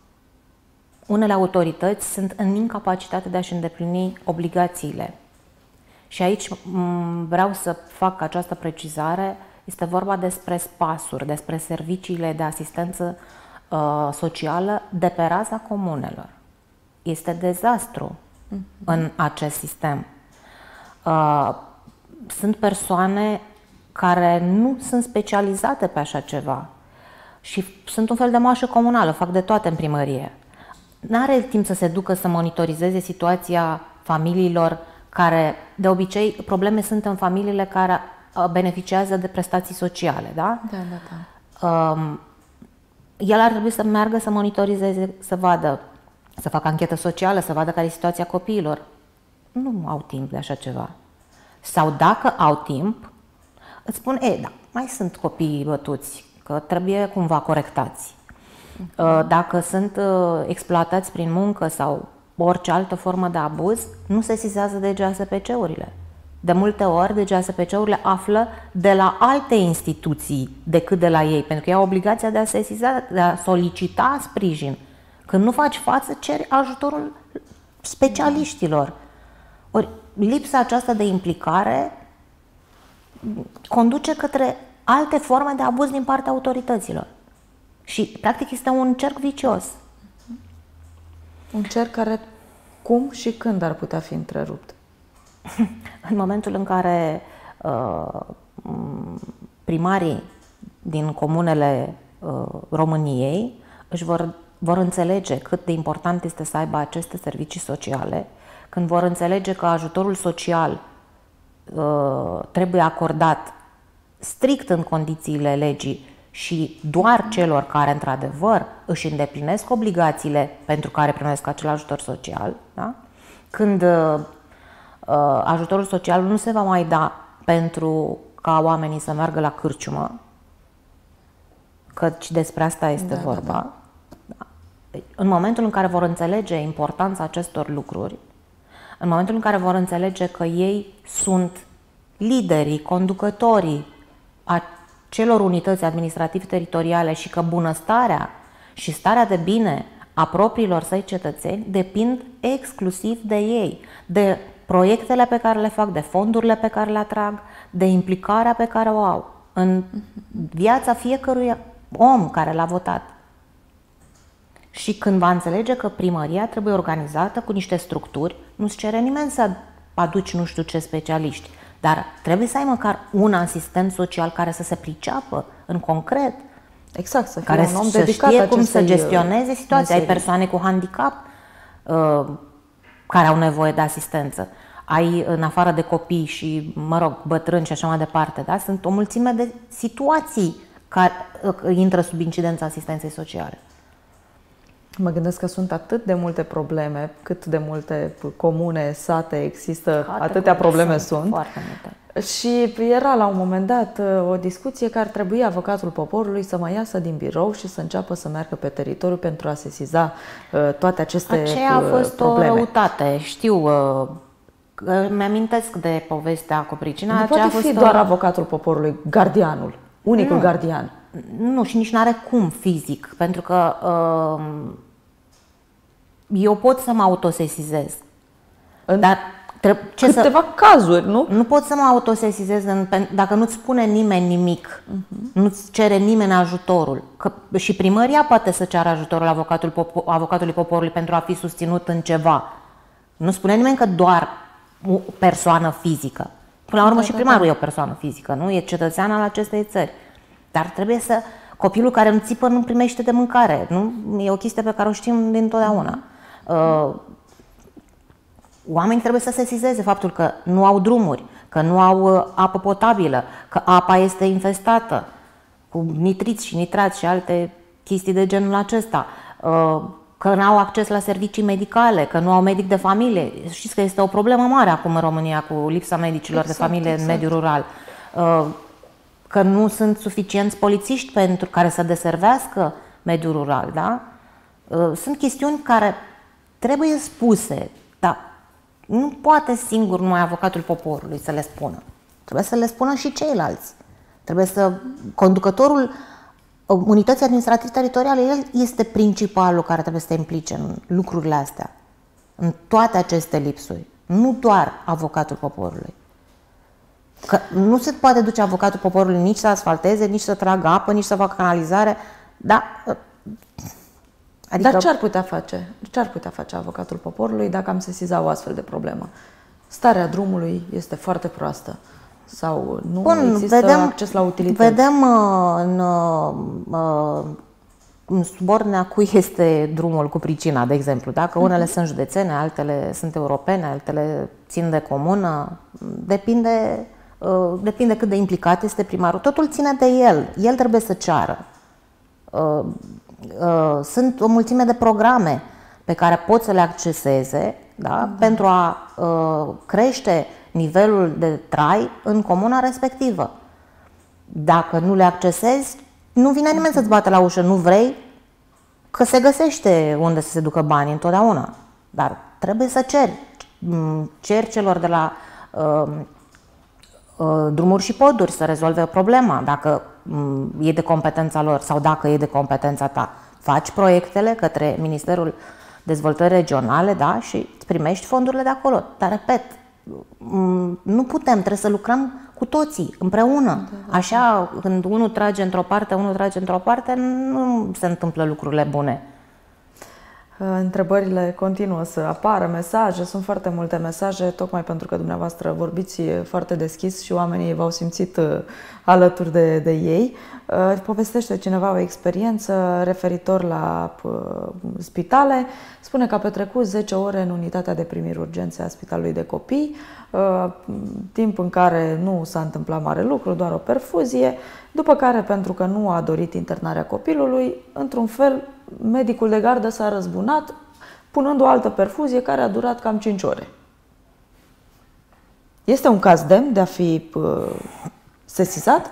unele autorități sunt în incapacitate de a-și îndeplini obligațiile. Și aici vreau să fac această precizare. Este vorba despre spasuri, despre serviciile de asistență uh, socială de pe raza comunelor. Este dezastru uh-huh. în acest sistem. Uh, sunt persoane care nu sunt specializate pe așa ceva și sunt un fel de moașă comunală, fac de toate în primărie. N-are timp să se ducă să monitorizeze situația familiilor care, de obicei, probleme sunt în familiile care beneficiază de prestații sociale, da? Da, da, da. Um, el ar trebui să meargă să monitorizeze, să vadă, să facă anchetă socială, să vadă care e situația copiilor. Nu au timp de așa ceva. Sau dacă au timp, îți spun, e, da, mai sunt copii bătuți, că trebuie cumva corectați. Uh-huh. Dacă sunt exploatați prin muncă sau orice altă formă de abuz, nu se sesizează de G A S P C-urile. De multe ori, de G A S P C-urile află de la alte instituții decât de la ei, pentru că ei au obligația de a sesiza, de a solicita sprijin. Când nu faci față, ceri ajutorul specialiștilor. Ori lipsa aceasta de implicare conduce către alte forme de abuz din partea autorităților. Și, practic, este un cerc vicios. Un cerc care cum și când ar putea fi întrerupt? În momentul în care uh, primarii din comunele uh, României își vor, vor înțelege cât de important este să aibă aceste servicii sociale, când vor înțelege că ajutorul social uh, trebuie acordat strict în condițiile legii și doar celor care, într-adevăr, își îndeplinesc obligațiile pentru care primesc acel ajutor social, da? Când uh, ajutorul social nu se va mai da pentru ca oamenii să meargă la cârciumă, căci despre asta este da, vorba. Da, da. În momentul în care vor înțelege importanța acestor lucruri, în momentul în care vor înțelege că ei sunt liderii, conducătorii a celor unități administrativ-teritoriale și că bunăstarea și starea de bine a propriilor săi cetățeni depind exclusiv de ei, de proiectele pe care le fac, de fondurile pe care le atrag, de implicarea pe care o au în viața fiecărui om care l-a votat. Și când va înțelege că primăria trebuie organizată cu niște structuri, nu-ți cere nimeni să aduci nu știu ce specialiști, dar trebuie să ai măcar un asistent social care să se priceapă în concret, exact, să fie care un om să dedicat știe cum să acestei gestioneze situația. meserii. Ai persoane cu handicap uh, care au nevoie de asistență. Ai, în afară de copii și, mă rog, bătrâni și așa mai departe, da? Sunt o mulțime de situații care uh, intră sub incidența asistenței sociale. Mă gândesc că sunt atât de multe probleme, cât de multe comune, sate există, Cate atâtea probleme sunt. sunt. Foarte multe. Și era la un moment dat o discuție că ar trebui avocatul poporului să mai iasă din birou și să înceapă să meargă pe teritoriu pentru a sesiza toate aceste probleme. Aceea a fost probleme. O răutate, știu, mi-amintesc de povestea cu pricina. Nu poate fi doar avocatul poporului, gardianul, unicul nu. gardian. Nu, și nici n-are cum fizic, pentru că uh, eu pot să mă autosesizez. În dar ce câteva să... cazuri, nu? Nu pot să mă autosesizez în, dacă nu-ți spune nimeni nimic, uh-huh. nu-ți cere nimeni ajutorul. Că și primăria poate să ceară ajutorul avocatul popo, avocatului poporului pentru a fi susținut în ceva. Nu spune nimeni că doar o persoană fizică. Până la urmă da, și primarul da, da. e o persoană fizică, nu? E cetățean al acestei țări. Dar trebuie să... Copilul care nu țipă nu primește de mâncare. Nu? E o chestie pe care o știm dintotdeauna. Uh, oamenii trebuie să sesizeze faptul că nu au drumuri, că nu au apă potabilă, că apa este infestată cu nitriți și nitrați și alte chestii de genul acesta, că nu au acces la servicii medicale, că nu au medic de familie. Știți că este o problemă mare acum în România cu lipsa medicilor exact, de familie exact. în mediul rural. Că nu sunt suficienți polițiști pentru care să deservească mediul rural, da? Sunt chestiuni care trebuie spuse, dar nu poate singur numai avocatul poporului să le spună. Trebuie să le spună și ceilalți. Trebuie să conducătorul unității administrative teritoriale, el este principalul care trebuie să se implice în lucrurile astea, în toate aceste lipsuri, nu doar avocatul poporului. Că nu se poate duce avocatul poporului nici să asfalteze, nici să tragă apă, nici să facă canalizare, dar... Adică... Dar ce ar putea face? Ce ar putea face avocatul poporului dacă am sesizat o astfel de problemă? Starea drumului este foarte proastă. Sau nu Bun, există vedem, acces la utilități? Vedem în, în subordinea cui este drumul cu pricina, de exemplu. Dacă unele uh-huh. sunt județene, altele sunt europene, altele țin de comună, depinde, depinde cât de implicat este primarul. Totul ține de el. El trebuie să ceară. Sunt o mulțime de programe pe care pot să le acceseze, da, uh-huh. pentru a crește nivelul de trai în comuna respectivă. Dacă nu le accesezi, nu vine nimeni să-ți bată la ușă, nu vrei, că se găsește unde să se ducă banii întotdeauna. Dar trebuie să ceri. Ceri celor de la uh, uh, drumuri și poduri să rezolve problema, dacă um, e de competența lor sau dacă e de competența ta. Faci proiectele către Ministerul Dezvoltării Regionale, da, și îți primești fondurile de acolo. Dar, repet, nu putem, trebuie să lucrăm cu toții, împreună. Așa, când unul trage într-o parte, unul trage într-o parte, nu se întâmplă lucrurile bune. Întrebările continuă să apară, mesaje, sunt foarte multe mesaje, tocmai pentru că dumneavoastră vorbiți foarte deschis și oamenii v-au simțit alături de, de ei. Povestește cineva o experiență referitor la spitale, spune că a petrecut zece ore în unitatea de primiri urgențe a Spitalului de Copii, timp în care nu s-a întâmplat mare lucru, doar o perfuzie, după care, pentru că nu a dorit internarea copilului, într-un fel, medicul de gardă s-a răzbunat punând o altă perfuzie care a durat cam cinci ore. Este un caz demn de a fi uh, sesizat?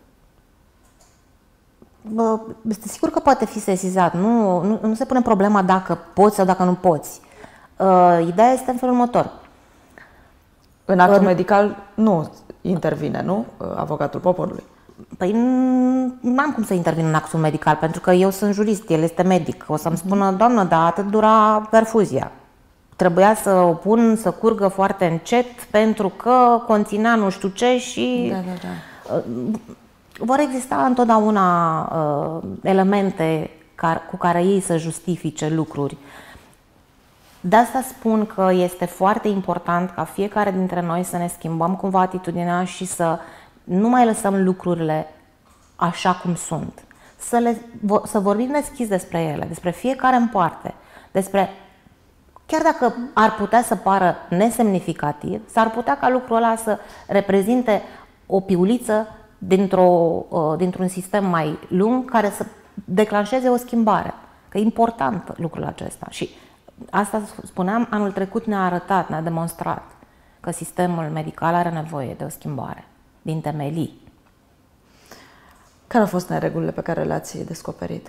Este sigur că poate fi sesizat. Nu, nu, nu se pune problema dacă poți sau dacă nu poți. Uh, ideea este în felul următor. În actul în... medical nu intervine, nu? Avocatul poporului. Păi nu am cum să intervin în actul medical, pentru că eu sunt jurist, el este medic. O să-mi spună, doamnă, dar atât dura perfuzia. Trebuia să o pun să curgă foarte încet pentru că conținea nu știu ce și... Da, da, da. Vor exista întotdeauna uh, elemente care, cu care ei să justifice lucruri. De asta spun că este foarte important ca fiecare dintre noi să ne schimbăm cumva atitudinea și să nu mai lăsăm lucrurile așa cum sunt. Să, le, să vorbim deschis despre ele, despre fiecare în parte, despre, chiar dacă ar putea să pară nesemnificativ, s-ar putea ca lucrul ăla să reprezinte o piuliță dintr-o, dintr-un sistem mai lung care să declanșeze o schimbare. Că e important lucrul acesta. Și asta spuneam, anul trecut ne-a arătat, ne-a demonstrat că sistemul medical are nevoie de o schimbare din temelii. Care au fost neregulile pe care le-ați descoperit?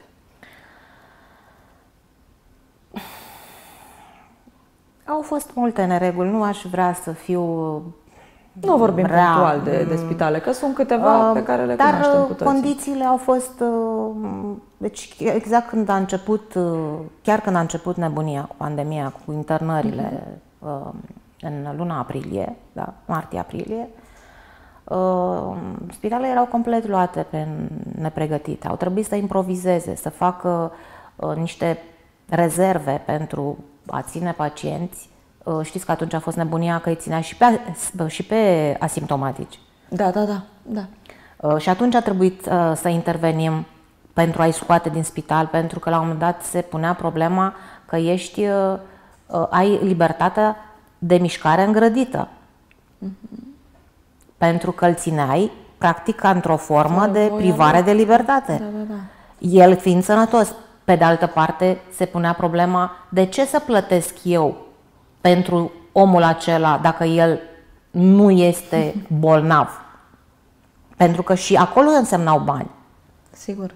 Au fost multe nereguli, nu aș vrea să fiu... Nu vorbim rea, punctual de, de spitale, că sunt câteva uh, pe care le cunoaștem cu toții. Dar condițiile au fost... Deci exact când a început, chiar când a început nebunia cu pandemia, cu internările uh-huh. în luna aprilie, da, martie-aprilie, Uh, spitalele erau complet luate pe nepregătite. Au trebuit să improvizeze, să facă uh, niște rezerve pentru a ține pacienți. Uh, știți că atunci a fost nebunia că îi ținea și pe, și pe asimptomatici. Da, da, da. da. Uh, și atunci a trebuit uh, să intervenim pentru a-i scoate din spital, pentru că la un moment dat se punea problema că ești, uh, uh, ai libertatea de mișcare îngrădită. Uh-huh. pentru că îl țineai practic ca într-o formă Fără de voia privare lui. de libertate. Da, da, da. El fiind sănătos. Pe de altă parte, se punea problema de ce să plătesc eu pentru omul acela dacă el nu este bolnav. Pentru că și acolo însemnau bani. Sigur.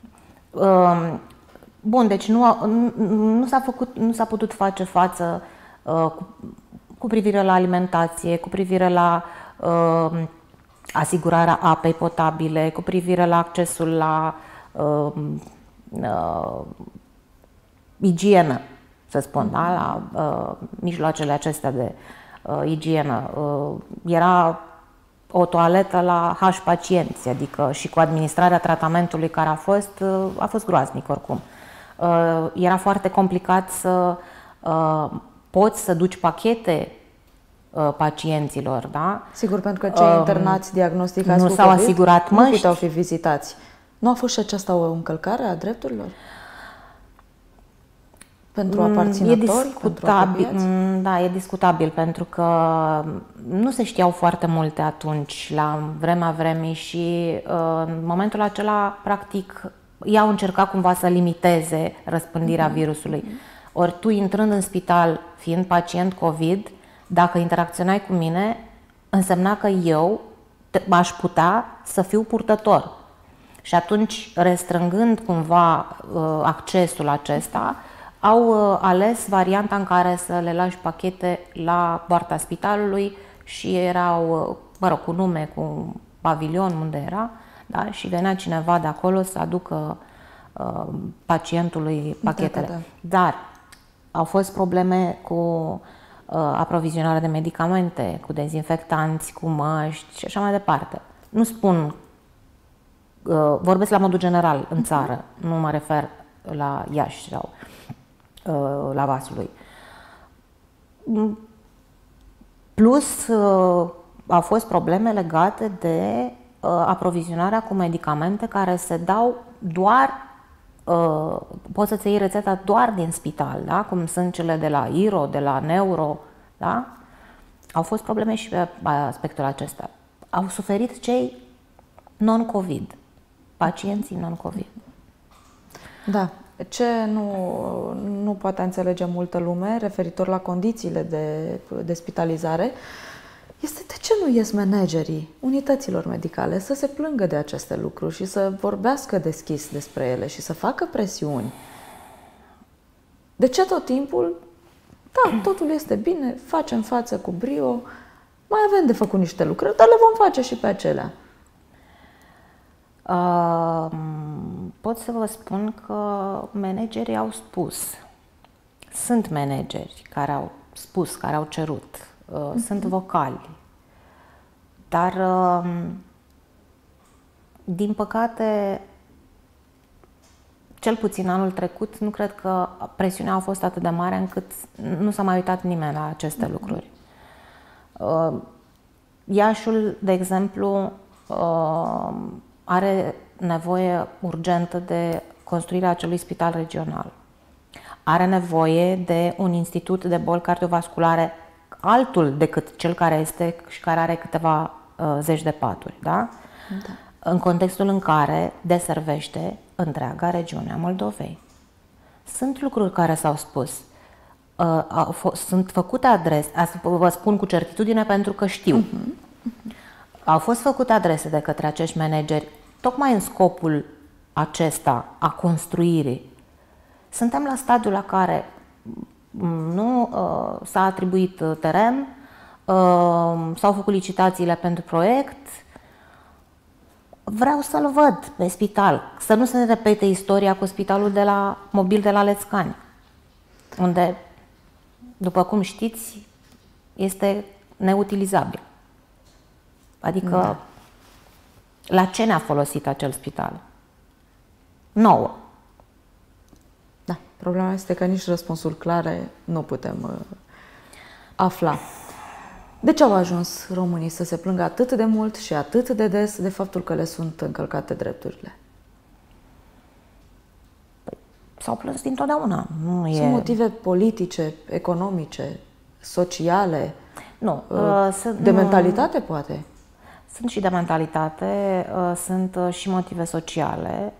Bun, deci nu, nu s-a făcut, nu s-a putut face față cu, cu privire la alimentație, cu privire la uh, asigurarea apei potabile, cu privire la accesul la uh, uh, igienă, să spun, da? La uh, mijloacele acestea de uh, igienă. Uh, era o toaletă la H pacienți, adică și cu administrarea tratamentului care a fost, uh, a fost groaznic oricum. Uh, era foarte complicat să uh, poți să duci pachete uh, pacienților, da? Sigur, pentru că cei internați diagnosticați nu cu s-au COVID asigurat nu măști. puteau fi vizitați. Nu a fost și aceasta o încălcare a drepturilor? Pentru aparținători, pentru apropiați? Da, e discutabil, pentru că nu se știau foarte multe atunci, la vremea vremii, și în momentul acela, practic, ei au încercat cumva să limiteze răspândirea mm-hmm. virusului. Ori tu, intrând în spital, fiind pacient COVID, dacă interacționai cu mine, însemna că eu aș putea să fiu purtător. Și atunci, restrângând cumva accesul acesta, au ales varianta în care să le lași pachete la poarta spitalului și erau, mă rog, cu nume, cu pavilion unde era, da? Și venea cineva de acolo să aducă uh, pacientului pachetele. Da, da, da. Dar au fost probleme cu uh, aprovizionarea de medicamente, cu dezinfectanți, cu măști și așa mai departe. Nu spun, uh, vorbesc la modul general în țară, nu mă refer la Iași sau uh, la Vaslui. Plus, uh, au fost probleme legate de uh, aprovizionarea cu medicamente care se dau doar, uh, poți să-ți iei rețeta doar din spital, da? Cum sunt cele de la I R O, de la Neuro, da? Au fost probleme și pe aspectul acesta. Au suferit cei non-COVID, pacienții non-COVID. Da. Ce nu, nu poate înțelege multă lume referitor la condițiile de, de spitalizare este de ce nu ies managerii unităților medicale să se plângă de aceste lucruri și să vorbească deschis despre ele și să facă presiuni. De ce tot timpul, da, totul este bine, facem față cu brio, mai avem de făcut niște lucrări, dar le vom face și pe acelea. Uh, pot să vă spun că managerii au spus. Sunt manageri care au spus, care au cerut. Uh, uh-huh. Sunt vocali. Dar, uh, din păcate, cel puțin anul trecut, nu cred că presiunea a fost atât de mare încât nu s-a mai uitat nimeni la aceste uh-huh. lucruri. Uh, Iașul, de exemplu, uh, are nevoie urgentă de construirea acelui spital regional. Are nevoie de un institut de boli cardiovasculare altul decât cel care este și care are câteva uh, zeci de paturi, da? Da. În contextul în care deservește întreaga regiune a Moldovei. Sunt lucruri care s-au spus. Uh, sunt făcute adrese, vă spun cu certitudine pentru că știu. Uh-huh. Uh-huh. Au fost făcute adrese de către acești manageri tocmai în scopul acesta a construirii. Suntem la stadiul la care nu uh, s-a atribuit teren, uh, s-au făcut licitațiile pentru proiect. Vreau să-l văd pe spital, să nu se repete istoria cu spitalul de la mobil de la Lețcani, unde, după cum știți, este neutilizabil. Adică, da. La ce ne-a folosit acel spital? Nouă. Da, problema este că nici răspunsuri clare nu putem uh, afla. De ce au ajuns românii să se plângă atât de mult și atât de des de faptul că le sunt încălcate drepturile? Păi, s-au plâns dintotdeauna. Nu sunt e... motive politice, economice, sociale, nu, uh, de nu... mentalitate, poate? Sunt și de mentalitate, sunt și motive sociale,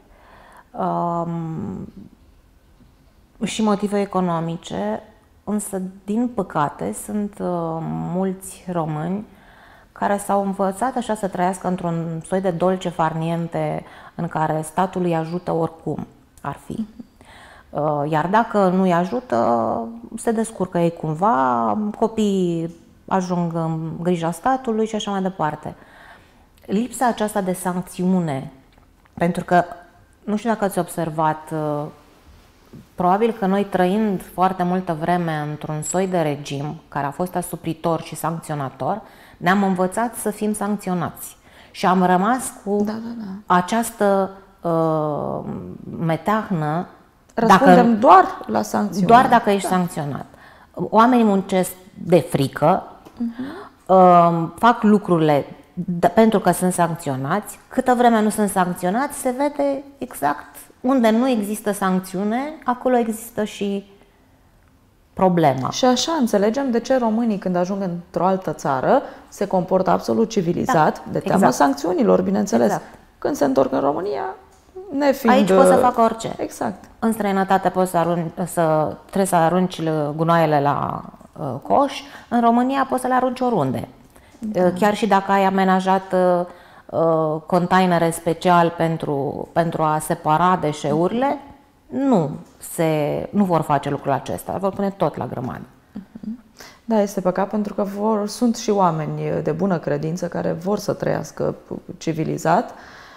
și motive economice, însă, din păcate, sunt mulți români care s-au învățat așa să trăiască într-un soi de dolce far niente în care statul îi ajută oricum ar fi. Iar dacă nu îi ajută, se descurcă ei cumva, copiii ajung în grija statului și așa mai departe. Lipsa aceasta de sancțiune, pentru că, nu știu dacă ați observat, probabil că noi, trăind foarte multă vreme într-un soi de regim care a fost asupritor și sancționator, ne-am învățat să fim sancționați și am rămas cu da, da, da. această uh, meteahnă. Răspundem dacă, doar la sancțiune. Doar dacă ești da. sancționat. Oamenii muncesc de frică, uh-huh. uh, fac lucrurile de, pentru că sunt sancționați. Câtă vreme nu sunt sancționați, se vede exact unde nu există sancțiune, acolo există și problema. Și așa înțelegem de ce românii, când ajung într-o altă țară, se comportă absolut civilizat, da, de teama exact. sancțiunilor, bineînțeles. Exact. Când se întorc în România, nefiind... Aici poți să facă orice. Exact. În străinătate poți să arunci, să, trebuie să arunci gunoaiele la uh, coș, în România poți să le arunci oriunde. Da. Uh, chiar și dacă ai amenajat uh, uh, containere special pentru, pentru a separa deșeurile, nu, se, nu vor face lucrul acesta, vor pune tot la grămadă. Da, este păcat pentru că vor, sunt și oameni de bună credință care vor să trăiască civilizat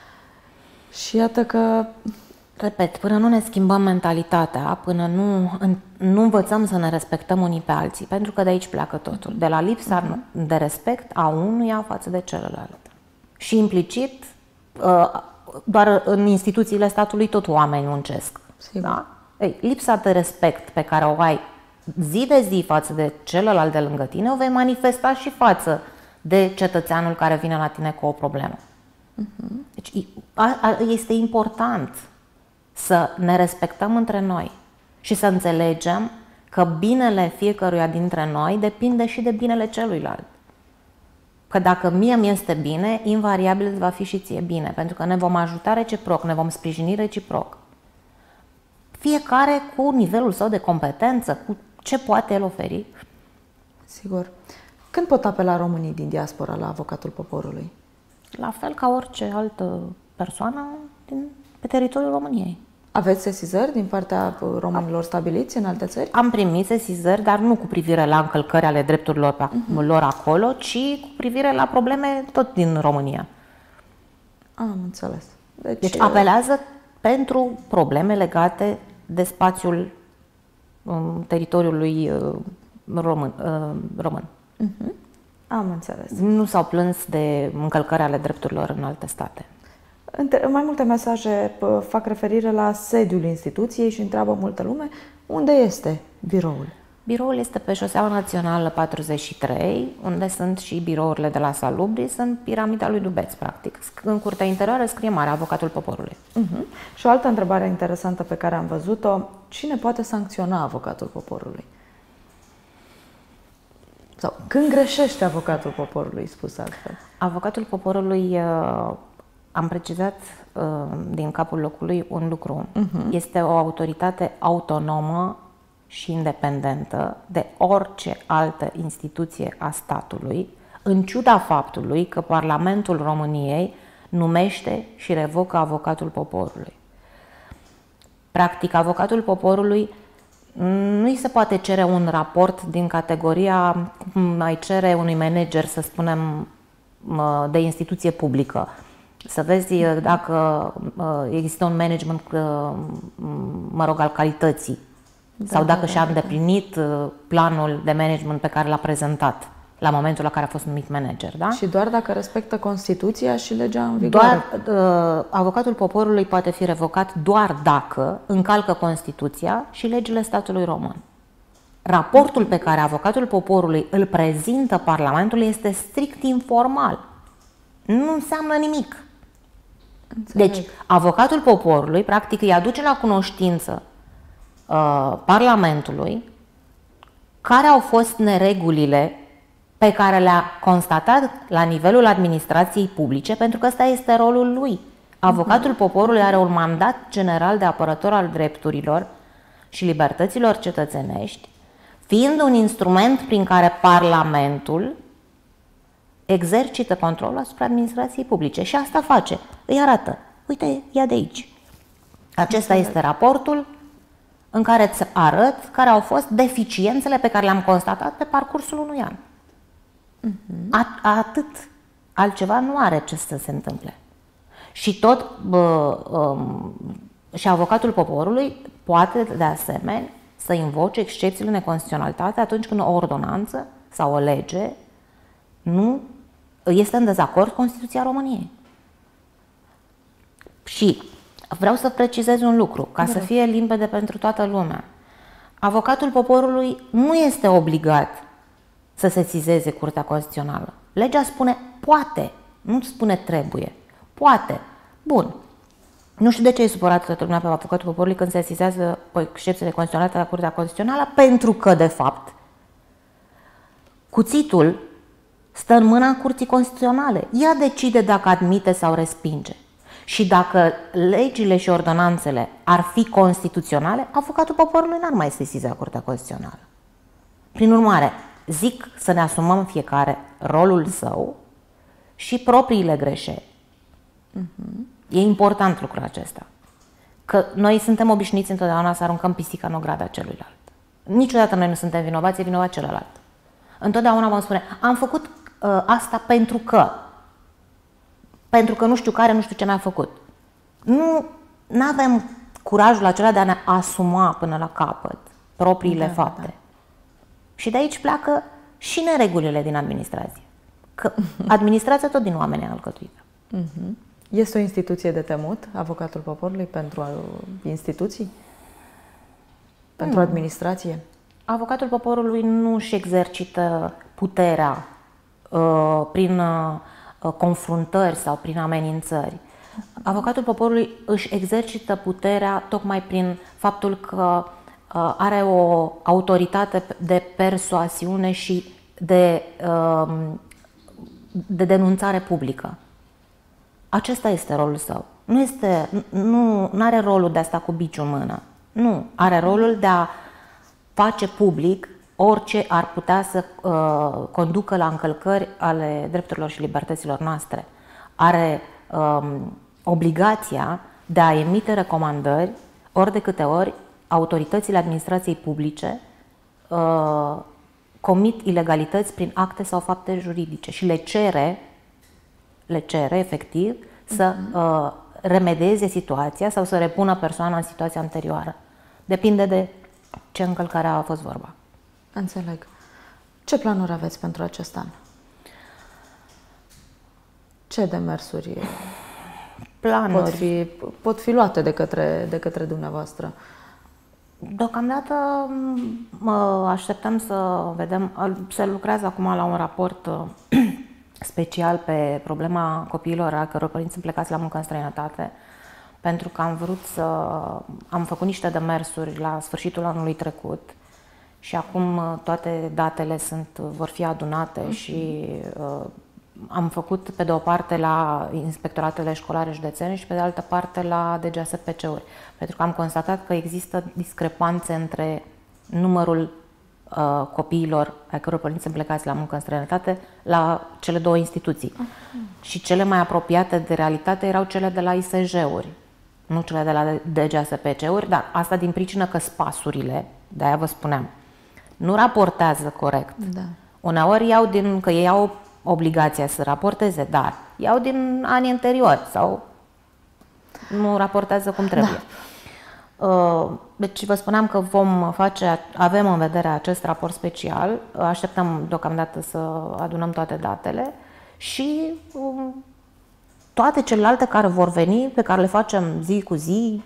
și iată că... Repet, până nu ne schimbăm mentalitatea, până nu, nu învățăm să ne respectăm unii pe alții, pentru că de aici pleacă totul, de la lipsa uh-huh. de respect a unuia față de celălalt. Și implicit, doar în instituțiile statului tot oamenii muncesc. Da? Ei, lipsa de respect pe care o ai zi de zi față de celălalt de lângă tine o vei manifesta și față de cetățeanul care vine la tine cu o problemă. Uh-huh. Deci a, a, este important să ne respectăm între noi și să înțelegem că binele fiecăruia dintre noi depinde și de binele celuilalt. Că dacă mie mi este bine, invariabil va fi și ție bine, pentru că ne vom ajuta reciproc, ne vom sprijini reciproc. Fiecare cu nivelul său de competență, cu ce poate el oferi. Sigur. Când pot apela românii din diaspora la avocatul poporului? La fel ca orice altă persoană din, pe teritoriul României. Aveți sesizări din partea românilor stabiliți în alte țări? Am primit sesizări, dar nu cu privire la încălcări ale drepturilor uh-huh. lor acolo, ci cu privire la probleme tot din România. Am înțeles. Deci, deci apelează pentru probleme legate de spațiul um, teritoriului uh, român. Uh, român. Uh-huh. Am înțeles. Nu s-au plâns de încălcări ale drepturilor în alte state. Mai multe mesaje fac referire la sediul instituției și întreabă multă lume unde este biroul. Biroul este pe șoseaua națională patruzeci și trei, unde sunt și birourile de la Salubris, în piramida lui Dubeț, practic. În curtea interioară scrie mare, avocatul poporului. Uh-huh. Și o altă întrebare interesantă pe care am văzut-o, cine poate sancționa avocatul poporului? Sau când greșește avocatul poporului, spus altfel? Avocatul poporului, am precizat din capul locului un lucru. Uh-huh. Este o autoritate autonomă și independentă de orice altă instituție a statului, în ciuda faptului că Parlamentul României numește și revocă avocatul poporului. Practic, avocatul poporului nu îi se poate cere un raport din categoria cum mai cere unui manager, să spunem, de instituție publică. Să vezi dacă există un management, mă rog, al calității. Da, sau dacă da, și-a îndeplinit planul de management pe care l-a prezentat la momentul la care a fost numit manager. Da? Și doar dacă respectă Constituția și legea în vigoare. Doar, uh, avocatul poporului poate fi revocat doar dacă încalcă Constituția și legile statului român. Raportul pe care avocatul poporului îl prezintă Parlamentului este strict informal. Nu înseamnă nimic. Înțeleg. Deci, avocatul poporului, practic, îi aduce la cunoștință uh, Parlamentului care au fost neregulile pe care le-a constatat la nivelul administrației publice, pentru că ăsta este rolul lui. Avocatul poporului are un mandat general de apărător al drepturilor și libertăților cetățenești, fiind un instrument prin care Parlamentul exercită controlul asupra administrației publice. Și asta face. Îi arată. Uite, ia de aici. Acesta este raportul în care îți arăt care au fost deficiențele pe care le-am constatat pe parcursul unui an. Uh-huh. Atât. Altceva nu are ce să se întâmple. Și tot bă, um, și avocatul poporului poate de asemenea să invoce excepțiile de neconstituționalitate atunci când o ordonanță sau o lege nu este în dezacord cu Constituția României. Și vreau să precizez un lucru, ca să fie limpede pentru toată lumea. Avocatul poporului nu este obligat să sesizeze Curtea Constituțională. Legea spune poate, nu spune trebuie. Poate. Bun. Nu știu de ce e supărat toată lumea pe avocatul poporului când se sesizează excepțiile constituționale la Curtea Constituțională, pentru că, de fapt, cuțitul stă în mâna Curții Constituționale. Ea decide dacă admite sau respinge. Și dacă legile și ordonanțele ar fi constituționale, avocatul poporului n-ar mai sesiza Curtea Constituțională. Prin urmare, zic să ne asumăm fiecare rolul său și propriile greșeli. Uh-huh. E important lucrul acesta. Că noi suntem obișnuiți întotdeauna să aruncăm pisica în ograda celuilalt. Niciodată noi nu suntem vinovați, e vinovat celălalt. Întotdeauna vom spune, am făcut uh, asta pentru că. Pentru că nu știu care, nu știu ce mi-a făcut. Nu avem curajul acela de a ne asuma până la capăt propriile da, fapte. Da. Și de aici pleacă și neregulile din administrație. Că administrația tot din oameni e alcătuită. Uh-huh. Este o instituție de temut, avocatul poporului, pentru instituții? Pentru hmm. administrație? Avocatul poporului nu își exercită puterea uh, prin uh, confruntări sau prin amenințări. Avocatul poporului își exercită puterea tocmai prin faptul că uh, are o autoritate de persoasiune și de, uh, de denunțare publică. Acesta este rolul său. Nu este, nu, nu are rolul de a sta cu biciul în mână. Nu. Are rolul de a face public orice ar putea să uh, conducă la încălcări ale drepturilor și libertăților noastre. Are um, obligația de a emite recomandări ori de câte ori autoritățile administrației publice uh, comit ilegalități prin acte sau fapte juridice și le cere le cere, efectiv, să uh, remedieze situația sau să repună persoana în situația anterioară. Depinde de ce încălcare a fost vorba. Înțeleg. Ce planuri aveți pentru acest an? Ce demersuri planuri. Pot, fi, pot fi luate de către, de către dumneavoastră? Deocamdată mă așteptăm să vedem. Se lucrează acum la un raport special pe problema copiilor a căror părinți sunt plecați la muncă în străinătate, pentru că am vrut să... am făcut niște demersuri la sfârșitul anului trecut și acum toate datele sunt, vor fi adunate mm-hmm. și uh, am făcut pe de o parte la inspectoratele școlare județene și pe de altă parte la D G S P C-uri, pentru că am constatat că există discrepanțe între numărul uh, copiilor ai căror părinți sunt plecați la muncă în străinătate la cele două instituții. Uh-huh. Și cele mai apropiate de realitate erau cele de la I S J-uri, nu cele de la D G S P C-uri, dar asta din pricină că spasurile, de-aia vă spuneam, nu raportează corect. Da. Uneori iau din, că ei au obligația să raporteze, dar iau din anii anteriori sau nu raportează cum trebuie. Da. Deci vă spuneam că vom face, avem în vedere acest raport special, așteptăm deocamdată să adunăm toate datele și toate celelalte care vor veni, pe care le facem zi cu zi,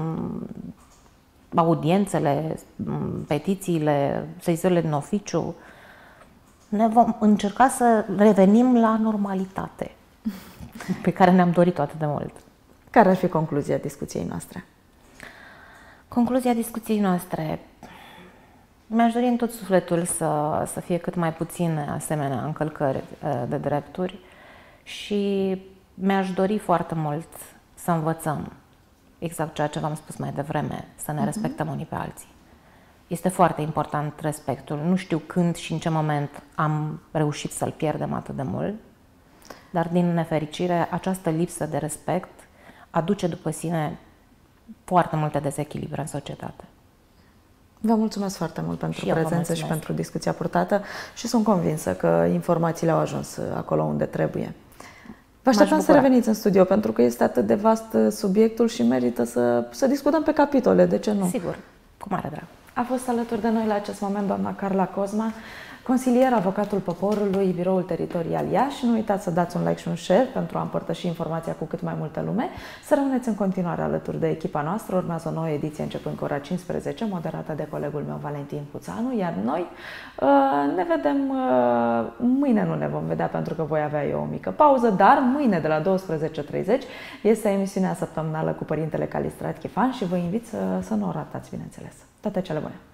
audiențele, petițiile, sesizările din oficiu, ne vom încerca să revenim la normalitate pe care ne-am dorit atât de mult. Care ar fi concluzia discuției noastre? Concluzia discuției noastre. Mi-aș dori în tot sufletul să, să fie cât mai puține asemenea încălcări de drepturi și mi-aș dori foarte mult să învățăm exact ceea ce v-am spus mai devreme, să ne respectăm unii pe alții. Este foarte important respectul. Nu știu când și în ce moment am reușit să-l pierdem atât de mult, dar din nefericire această lipsă de respect aduce după sine foarte multe dezechilibre în societate. Vă mulțumesc foarte mult pentru prezență și pentru discuția purtată și sunt convinsă că informațiile au ajuns acolo unde trebuie. Vă așteptăm să reveniți în studio, pentru că este atât de vast subiectul și merită să, să discutăm pe capitole, de ce nu? Sigur, cu mare drag. A fost alături de noi la acest moment doamna Carla Cosma, consilier, avocatul poporului, Biroul Teritorial Iași. Nu uitați să dați un like și un share pentru a împărtăși informația cu cât mai multă lume. Să rămâneți în continuare alături de echipa noastră. Urmează o nouă ediție începând cu ora cincisprezece, moderată de colegul meu Valentin Puțanu, iar noi ne vedem mâine, nu ne vom vedea pentru că voi avea eu o mică pauză, dar mâine de la douăsprezece și treizeci este emisiunea săptămânală cu Părintele Calistrat Chifan și vă invit să, să nu o ratați, bineînțeles. Toate cele bune!